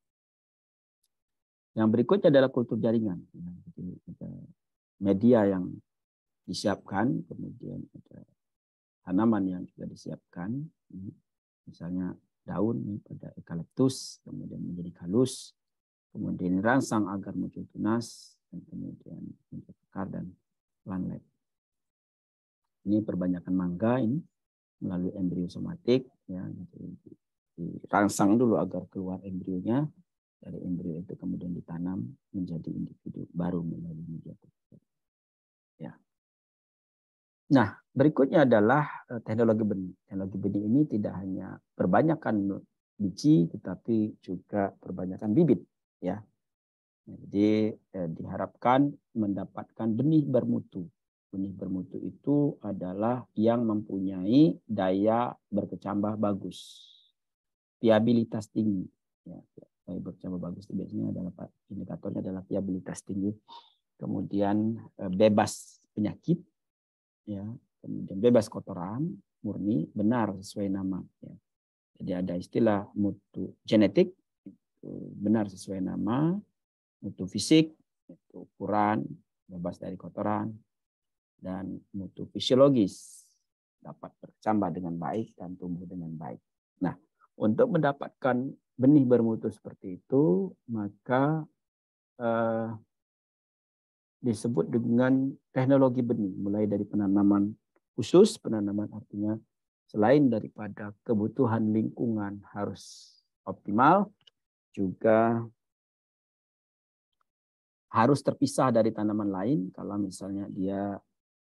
Yang berikutnya adalah kultur jaringan. Jadi ada media yang disiapkan, kemudian ada tanaman yang juga disiapkan. Misalnya daun pada eukaliptus, kemudian menjadi halus, kemudian dirangsang agar muncul tunas, dan kemudian muncul akar dan planlet. Ini perbanyakan mangga ini melalui embrio somatik, ya, dirangsang dulu agar keluar embrionya. Dari embrio itu kemudian ditanam menjadi individu baru melalui media kultur. Ya. Nah, berikutnya adalah teknologi benih. Teknologi benih ini tidak hanya perbanyakan biji, tetapi juga perbanyakan bibit. Ya, jadi eh, diharapkan mendapatkan benih bermutu. Benih bermutu itu adalah yang mempunyai daya berkecambah bagus, viabilitas tinggi. Ya, daya berkecambah bagus itu biasanya adalah indikatornya adalah viabilitas tinggi. Kemudian eh, bebas penyakit, ya, kemudian bebas kotoran, murni, benar sesuai nama. Ya. Jadi ada istilah mutu genetik. Benar sesuai nama, mutu fisik, itu ukuran, bebas dari kotoran, dan mutu fisiologis, dapat berkecambah dengan baik dan tumbuh dengan baik. Nah, untuk mendapatkan benih bermutu seperti itu, maka eh, disebut dengan teknologi benih, mulai dari penanaman khusus, penanaman artinya selain daripada kebutuhan lingkungan harus optimal, juga harus terpisah dari tanaman lain. Kalau misalnya dia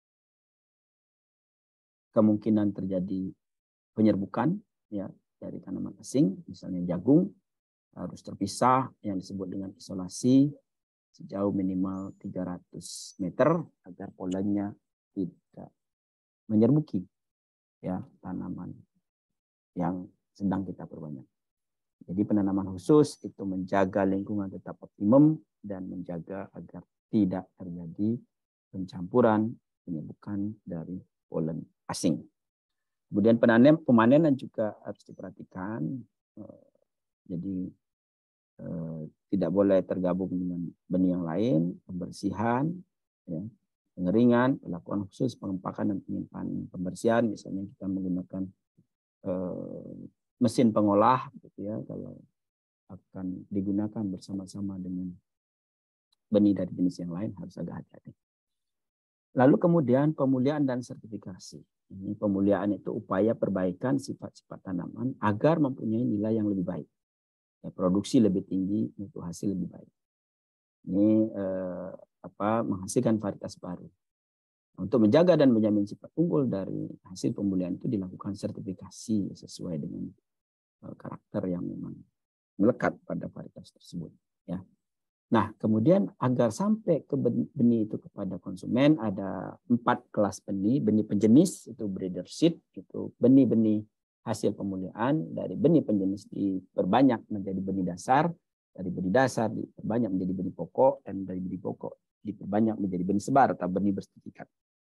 kemungkinan terjadi penyerbukan ya dari tanaman asing, misalnya jagung, harus terpisah yang disebut dengan isolasi sejauh minimal tiga ratus meter agar polennya tidak menyerbuki ya tanaman yang sedang kita perbanyak. Jadi penanaman khusus itu menjaga lingkungan tetap optimum dan menjaga agar tidak terjadi pencampuran, penyerbukan dari polen asing. Kemudian penanem, pemanenan juga harus diperhatikan. Jadi eh, tidak boleh tergabung dengan benih yang lain, pembersihan, ya, pengeringan, perlakuan khusus, pengempakan dan penyimpanan. Pembersihan misalnya kita menggunakan eh, mesin pengolah, gitu ya, kalau akan digunakan bersama-sama dengan benih dari jenis yang lain harus agak hati-hati. Lalu kemudian pemuliaan dan sertifikasi. Ini pemuliaan itu upaya perbaikan sifat-sifat tanaman agar mempunyai nilai yang lebih baik. Ya, produksi lebih tinggi, mutu hasil lebih baik. Ini eh, apa menghasilkan varietas baru. Untuk menjaga dan menjamin sifat unggul dari hasil pemulihan itu dilakukan sertifikasi sesuai dengan eh, karakter yang memang melekat pada varietas tersebut. Ya. Nah, kemudian agar sampai ke benih itu kepada konsumen ada empat kelas benih. Benih penjenis itu breeder seed, itu benih-benih hasil pemulihan. Dari benih penjenis diperbanyak menjadi benih dasar, dari benih dasar diperbanyak menjadi benih pokok, dan dari benih pokok diperbanyak menjadi benih sebar atau benih bersertifikat.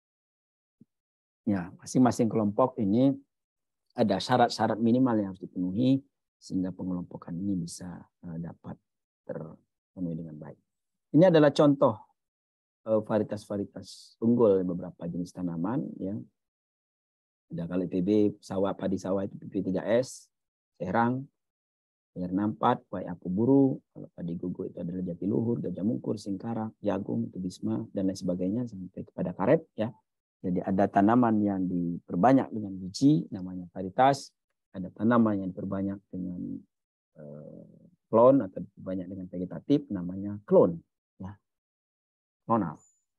Ya, masing-masing kelompok ini ada syarat-syarat minimal yang harus dipenuhi sehingga pengelompokan ini bisa uh, dapat terpenuhi dengan baik. Ini adalah contoh uh, varietas-varietas unggul beberapa jenis tanaman. Ya. Ada kalau P B sawah padi sawah itu P P tiga S, serang, R enam puluh empat, Wai Apu Buru, kalau padi gugu itu adalah jatiluhur, gajah mungkur, singkara, jagung, tubisma, dan lain sebagainya sampai kepada karet. Ya. Jadi ada tanaman yang diperbanyak dengan biji, namanya varietas. Ada tanaman yang diperbanyak dengan eh, klon atau diperbanyak dengan vegetatif, namanya klon. Ya. Klonal.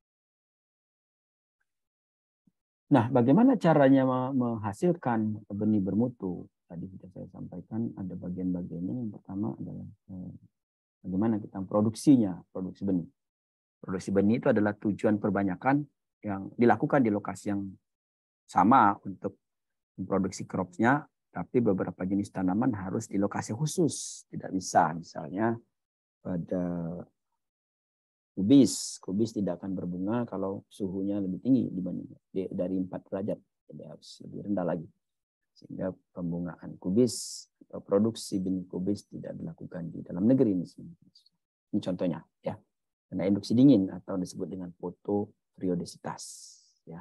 Nah, bagaimana caranya menghasilkan benih bermutu? Tadi sudah saya sampaikan ada bagian-bagiannya. Yang pertama adalah eh, bagaimana kita produksinya, produksi benih. Produksi benih itu adalah tujuan perbanyakan yang dilakukan di lokasi yang sama untuk memproduksi cropsnya, tapi beberapa jenis tanaman harus di lokasi khusus. Tidak bisa, misalnya pada kubis, kubis tidak akan berbunga kalau suhunya lebih tinggi dibanding dari empat derajat, jadi harus lebih rendah lagi. Sehingga pembungaan kubis atau produksi benih kubis tidak dilakukan di dalam negeri misalnya. Ini contohnya ya. Karena induksi dingin atau disebut dengan fotoperiodisitas ya.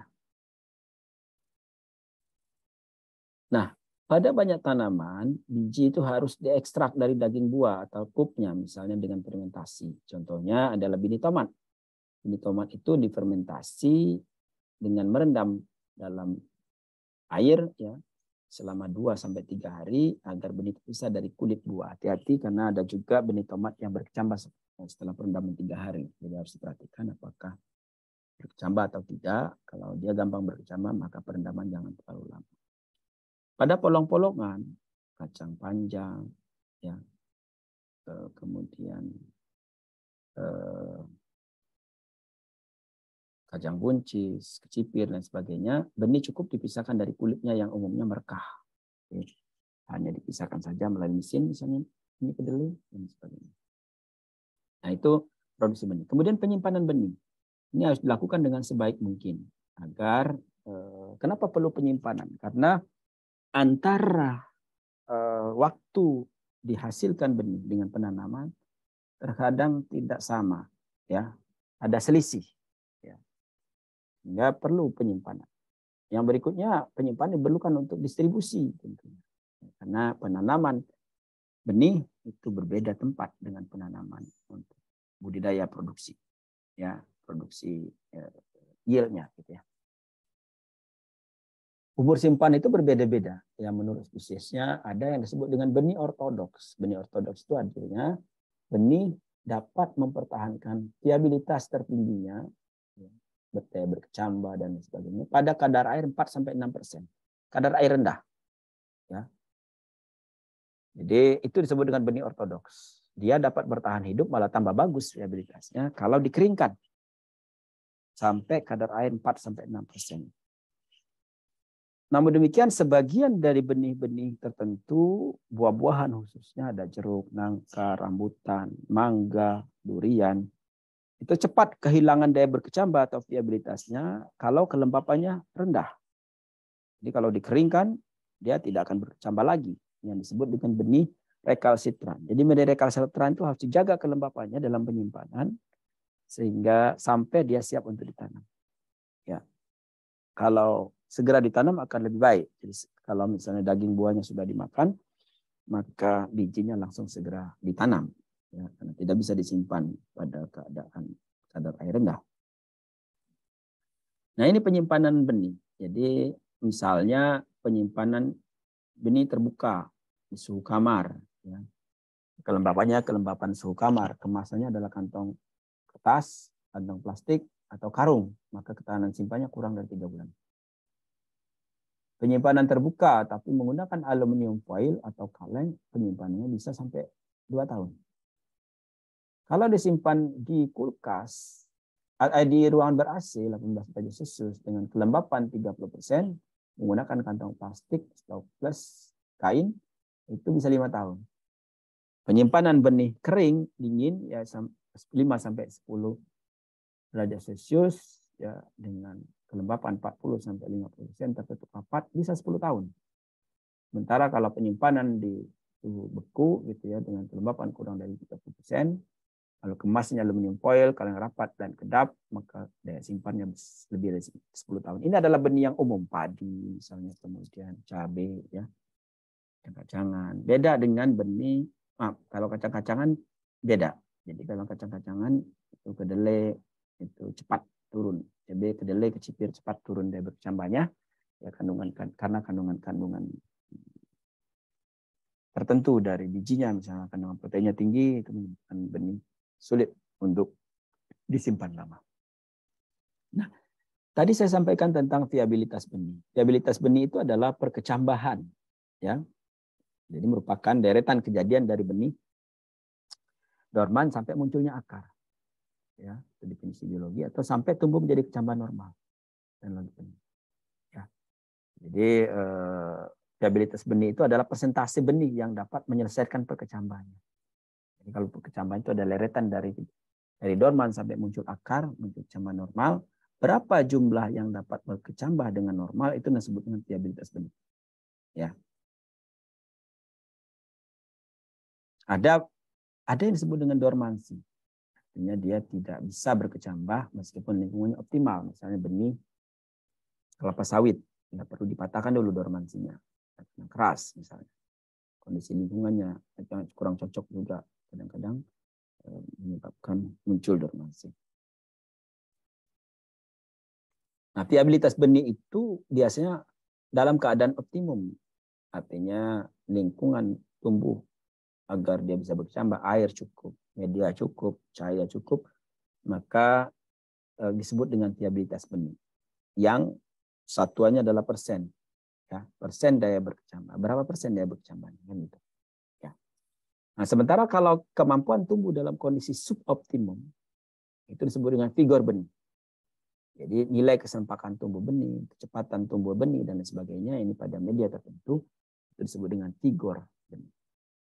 Nah, pada banyak tanaman biji itu harus diekstrak dari daging buah atau pulpnya misalnya dengan fermentasi. Contohnya adalah benih tomat. Benih tomat itu difermentasi dengan merendam dalam air ya selama dua sampai tiga hari agar benih terpisah dari kulit buah. Hati-hati karena ada juga benih tomat yang berkecambah setelah perendaman tiga hari. Jadi harus diperhatikan apakah berkecambah atau tidak. Kalau dia gampang berkecambah maka perendaman jangan terlalu lama. Pada polong-polongan, kacang panjang, ya, kemudian eh, kacang buncis, kecipir, dan sebagainya, benih cukup dipisahkan dari kulitnya yang umumnya merekah. Oke. Hanya dipisahkan saja melalui mesin, misalnya ini kedelai, dan sebagainya. Nah, itu produksi benih. Kemudian penyimpanan benih. Ini harus dilakukan dengan sebaik mungkin. Agar, eh, kenapa perlu penyimpanan? Karena antara eh, waktu dihasilkan benih dengan penanaman, terkadang tidak sama. Ya, ada selisih. Sehingga perlu penyimpanan. Yang berikutnya penyimpanan diperlukan untuk distribusi tentunya. Karena penanaman benih itu berbeda tempat dengan penanaman untuk budidaya produksi. Ya, produksi eh, yield-nya gitu ya. Umur simpan itu berbeda-beda. Ya, menurut spesiesnya ada yang disebut dengan benih ortodoks. Benih ortodoks itu artinya benih dapat mempertahankan viabilitas tertingginya berteh, berkecambah dan sebagainya pada kadar air empat sampai enam persen. Kadar air rendah. Ya. Jadi itu disebut dengan benih ortodoks. Dia dapat bertahan hidup malah tambah bagus viabilitasnya kalau dikeringkan sampai kadar air empat sampai enam persen. Namun demikian sebagian dari benih-benih tertentu, buah-buahan khususnya ada jeruk, nangka, rambutan, mangga, durian, itu cepat kehilangan daya berkecambah atau viabilitasnya kalau kelembapannya rendah. Jadi kalau dikeringkan, dia tidak akan berkecambah lagi. Yang disebut dengan benih rekalsitran. Jadi benih rekalsitran itu harus dijaga kelembapannya dalam penyimpanan sehingga sampai dia siap untuk ditanam. Ya, kalau segera ditanam akan lebih baik. Jadi kalau misalnya daging buahnya sudah dimakan, maka bijinya langsung segera ditanam. Ya, karena tidak bisa disimpan pada keadaan kadar air rendah. Nah, ini penyimpanan benih. Jadi misalnya penyimpanan benih terbuka di suhu kamar. Ya. Kelembapannya kelembapan suhu kamar. Kemasannya adalah kantong kertas, kantong plastik, atau karung. Maka ketahanan simpannya kurang dari tiga bulan. Penyimpanan terbuka tapi menggunakan aluminium foil atau kaleng, penyimpanannya bisa sampai dua tahun. Kalau disimpan di kulkas, di ruangan ber-A C delapan belas derajat Celcius dengan kelembapan tiga puluh persen, menggunakan kantong plastik atau plus kain, itu bisa lima tahun. Penyimpanan benih kering, dingin, ya lima sampai sepuluh derajat Celcius, ya dengan kelembapan empat puluh sampai lima puluh persen tertutup rapat, bisa sepuluh tahun. Sementara kalau penyimpanan di suhu beku, gitu ya, dengan kelembapan kurang dari tiga puluh persen, kalau kemasnya aluminium foil, kaleng rapat dan kedap, maka daya simpannya lebih dari sepuluh tahun. Ini adalah benih yang umum, padi misalnya, kemudian cabai, ya, kacang-kacangan. Beda dengan benih, maaf, kalau kacang-kacangan beda. Jadi kalau kacang-kacangan itu kedelai itu cepat turun. Cabai, kedelai, kecipir cepat turun daya berkecambahnya, ya kandungan karena kandungan-kandungan tertentu dari bijinya, misalnya kandungan proteinnya tinggi, itu menyebabkan benih sulit untuk disimpan lama. Nah, tadi saya sampaikan tentang viabilitas benih. Viabilitas benih itu adalah perkecambahan, ya. Jadi merupakan deretan kejadian dari benih dorman sampai munculnya akar, ya, itu definisi biologi, atau sampai tumbuh menjadi kecambah normal. teknologi benih. Ya. Jadi eh, viabilitas benih itu adalah persentase benih yang dapat menyelesaikan perkecambahannya. Jadi kalau perkecambahan itu ada leretan dari dari dorman sampai muncul akar, muncul kecambahan normal. Berapa jumlah yang dapat berkecambah dengan normal itu disebut dengan viabilitas benih. Ya. Ada ada yang disebut dengan dormansi. Artinya dia tidak bisa berkecambah meskipun lingkungannya optimal. Misalnya benih kelapa sawit, tidak perlu dipatahkan dulu dormansinya. Keras misalnya. Kondisi lingkungannya kurang cocok juga. Kadang-kadang menyebabkan muncul dormansi. Nah, viabilitas benih itu biasanya dalam keadaan optimum. Artinya lingkungan tumbuh agar dia bisa berkecambah, air cukup, media cukup, cahaya cukup, maka eh, disebut dengan viabilitas benih. Yang satuannya adalah persen. Ya, persen daya berkecambah. Berapa persen daya berkecambah? Kan gitu. Ya. Nah, sementara kalau kemampuan tumbuh dalam kondisi suboptimum, itu disebut dengan vigor benih. Jadi nilai kesempakan tumbuh benih, kecepatan tumbuh benih, dan lain sebagainya, ini pada media tertentu, itu disebut dengan vigor benih.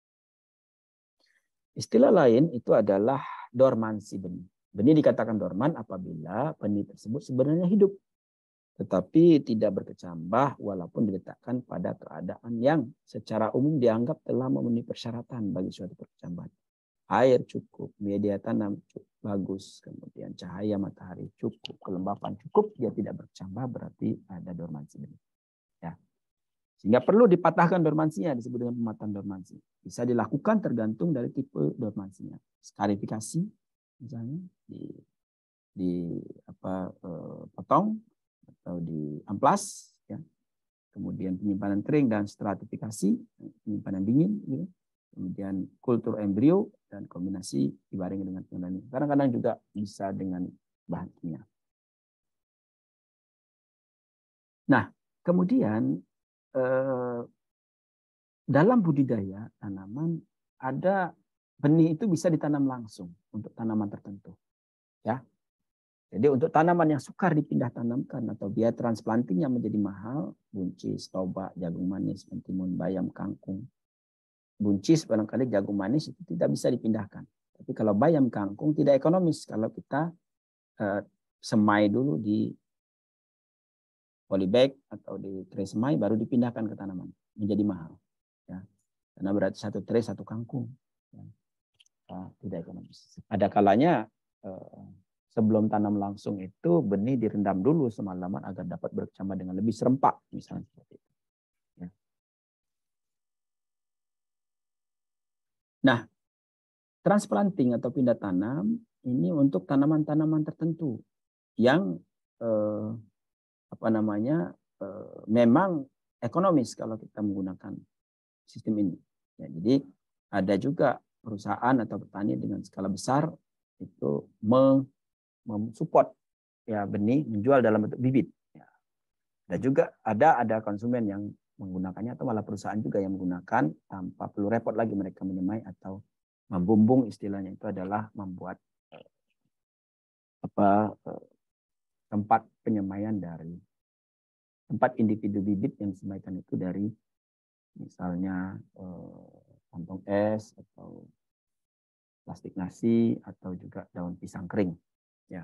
Istilah lain itu adalah dormansi benih. Benih dikatakan dorman apabila benih tersebut sebenarnya hidup, tetapi tidak berkecambah walaupun diletakkan pada keadaan yang secara umum dianggap telah memenuhi persyaratan bagi suatu perkecambahan. Air cukup, media tanam cukup bagus, kemudian cahaya matahari cukup, kelembapan cukup, dia tidak berkecambah, berarti ada dormansi benih. Ya. Sehingga perlu dipatahkan dormansinya, disebut dengan pematahan dormansi. Bisa dilakukan tergantung dari tipe dormansinya. Skarifikasi misalnya di di apa eh, potong atau di amplas, ya. Kemudian penyimpanan kering dan stratifikasi, penyimpanan dingin, gitu. Kemudian kultur embrio dan kombinasi dibarengi dengan pengendalian. Kadang-kadang juga bisa dengan bahan kimia. Nah, kemudian eh, dalam budidaya tanaman ada benih itu bisa ditanam langsung untuk tanaman tertentu, ya. Jadi untuk tanaman yang sukar dipindah tanamkan atau biaya transplantingnya menjadi mahal, buncis, toba, jagung manis, mentimun, bayam, kangkung. Buncis barangkali jagung manis itu tidak bisa dipindahkan. Tapi kalau bayam, kangkung tidak ekonomis kalau kita eh, semai dulu di polybag atau di tray semai baru dipindahkan ke tanaman, menjadi mahal. Ya. Karena berarti satu tray satu kangkung. Ya. Nah, tidak ekonomis. Ada kalanya eh, sebelum tanam langsung itu benih direndam dulu semalaman agar dapat berkecambah dengan lebih serempak, misalnya seperti itu. Ya. Nah, transplanting atau pindah tanam ini untuk tanaman-tanaman tertentu yang eh, apa namanya eh, memang ekonomis kalau kita menggunakan sistem ini. Ya, jadi ada juga perusahaan atau petani dengan skala besar itu mensupport ya benih menjual dalam bentuk bibit. Ya. Dan juga ada ada konsumen yang menggunakannya atau malah perusahaan juga yang menggunakan tanpa perlu repot lagi mereka menyemai atau membumbung, istilahnya itu adalah membuat apa tempat penyemaian dari tempat individu bibit yang disemaikan itu dari misalnya eh, kantong es atau plastik nasi atau juga daun pisang kering, ya.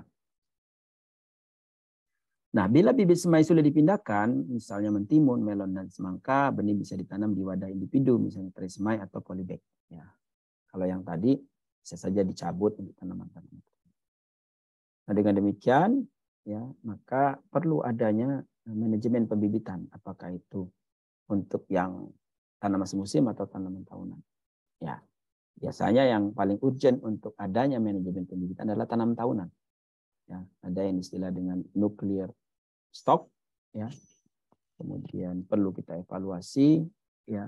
Nah, bila bibit semai sudah dipindahkan, misalnya mentimun, melon dan semangka, benih bisa ditanam di wadah individu, misalnya tray semai atau polybag. Ya. Kalau yang tadi bisa saja dicabut untuk tanaman-tanaman. Nah, dengan demikian, ya maka perlu adanya manajemen pembibitan, apakah itu untuk yang tanaman semusim atau tanaman tahunan. Ya, biasanya yang paling urgent untuk adanya manajemen pembibitan adalah tanaman tahunan. Ya, ada yang istilah dengan nuclear stock, ya. Kemudian perlu kita evaluasi, ya.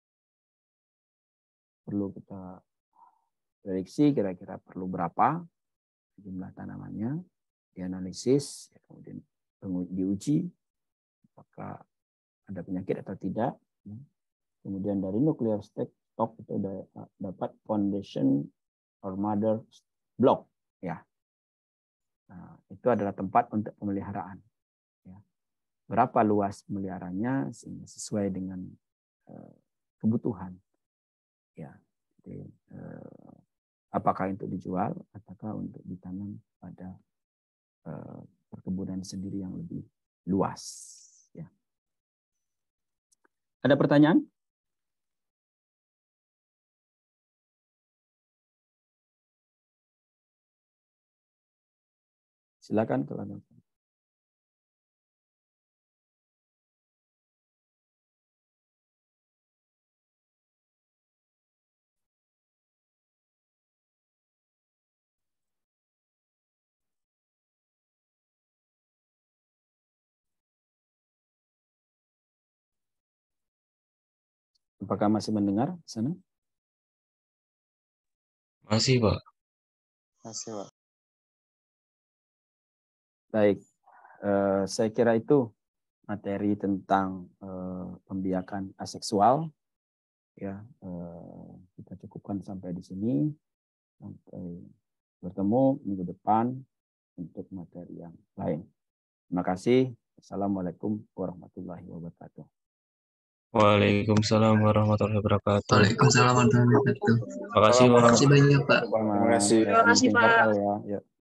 Perlu kita prediksi kira-kira perlu berapa jumlah tanamannya, dianalisis, ya, kemudian diuji apakah ada penyakit atau tidak. Ya. Kemudian dari nuclear stock itu dapat foundation or mother block, ya. Nah, itu adalah tempat untuk pemeliharaan. Ya. berapa luas pemeliharannya sehingga sesuai dengan uh, kebutuhan. Ya, jadi, uh, apakah untuk dijual ataukah untuk ditanam pada uh, perkebunan sendiri yang lebih luas. Ya. Ada pertanyaan? Silakan kalau ada. Apakah masih mendengar di sana? Masih, Pak. Masih, Pak. Baik, eh, saya kira itu materi tentang eh, pembiakan aseksual. Ya, eh, kita cukupkan sampai di sini. Sampai bertemu minggu depan untuk materi yang lain. Terima kasih. Assalamualaikum warahmatullahi wabarakatuh. Waalaikumsalam warahmatullahi wabarakatuh. Waalaikumsalam warahmatullahi wabarakatuh. Terima kasih, Pak. Terima kasih banyak, Pak. Terima kasih. Terima kasih, Pak. Ya.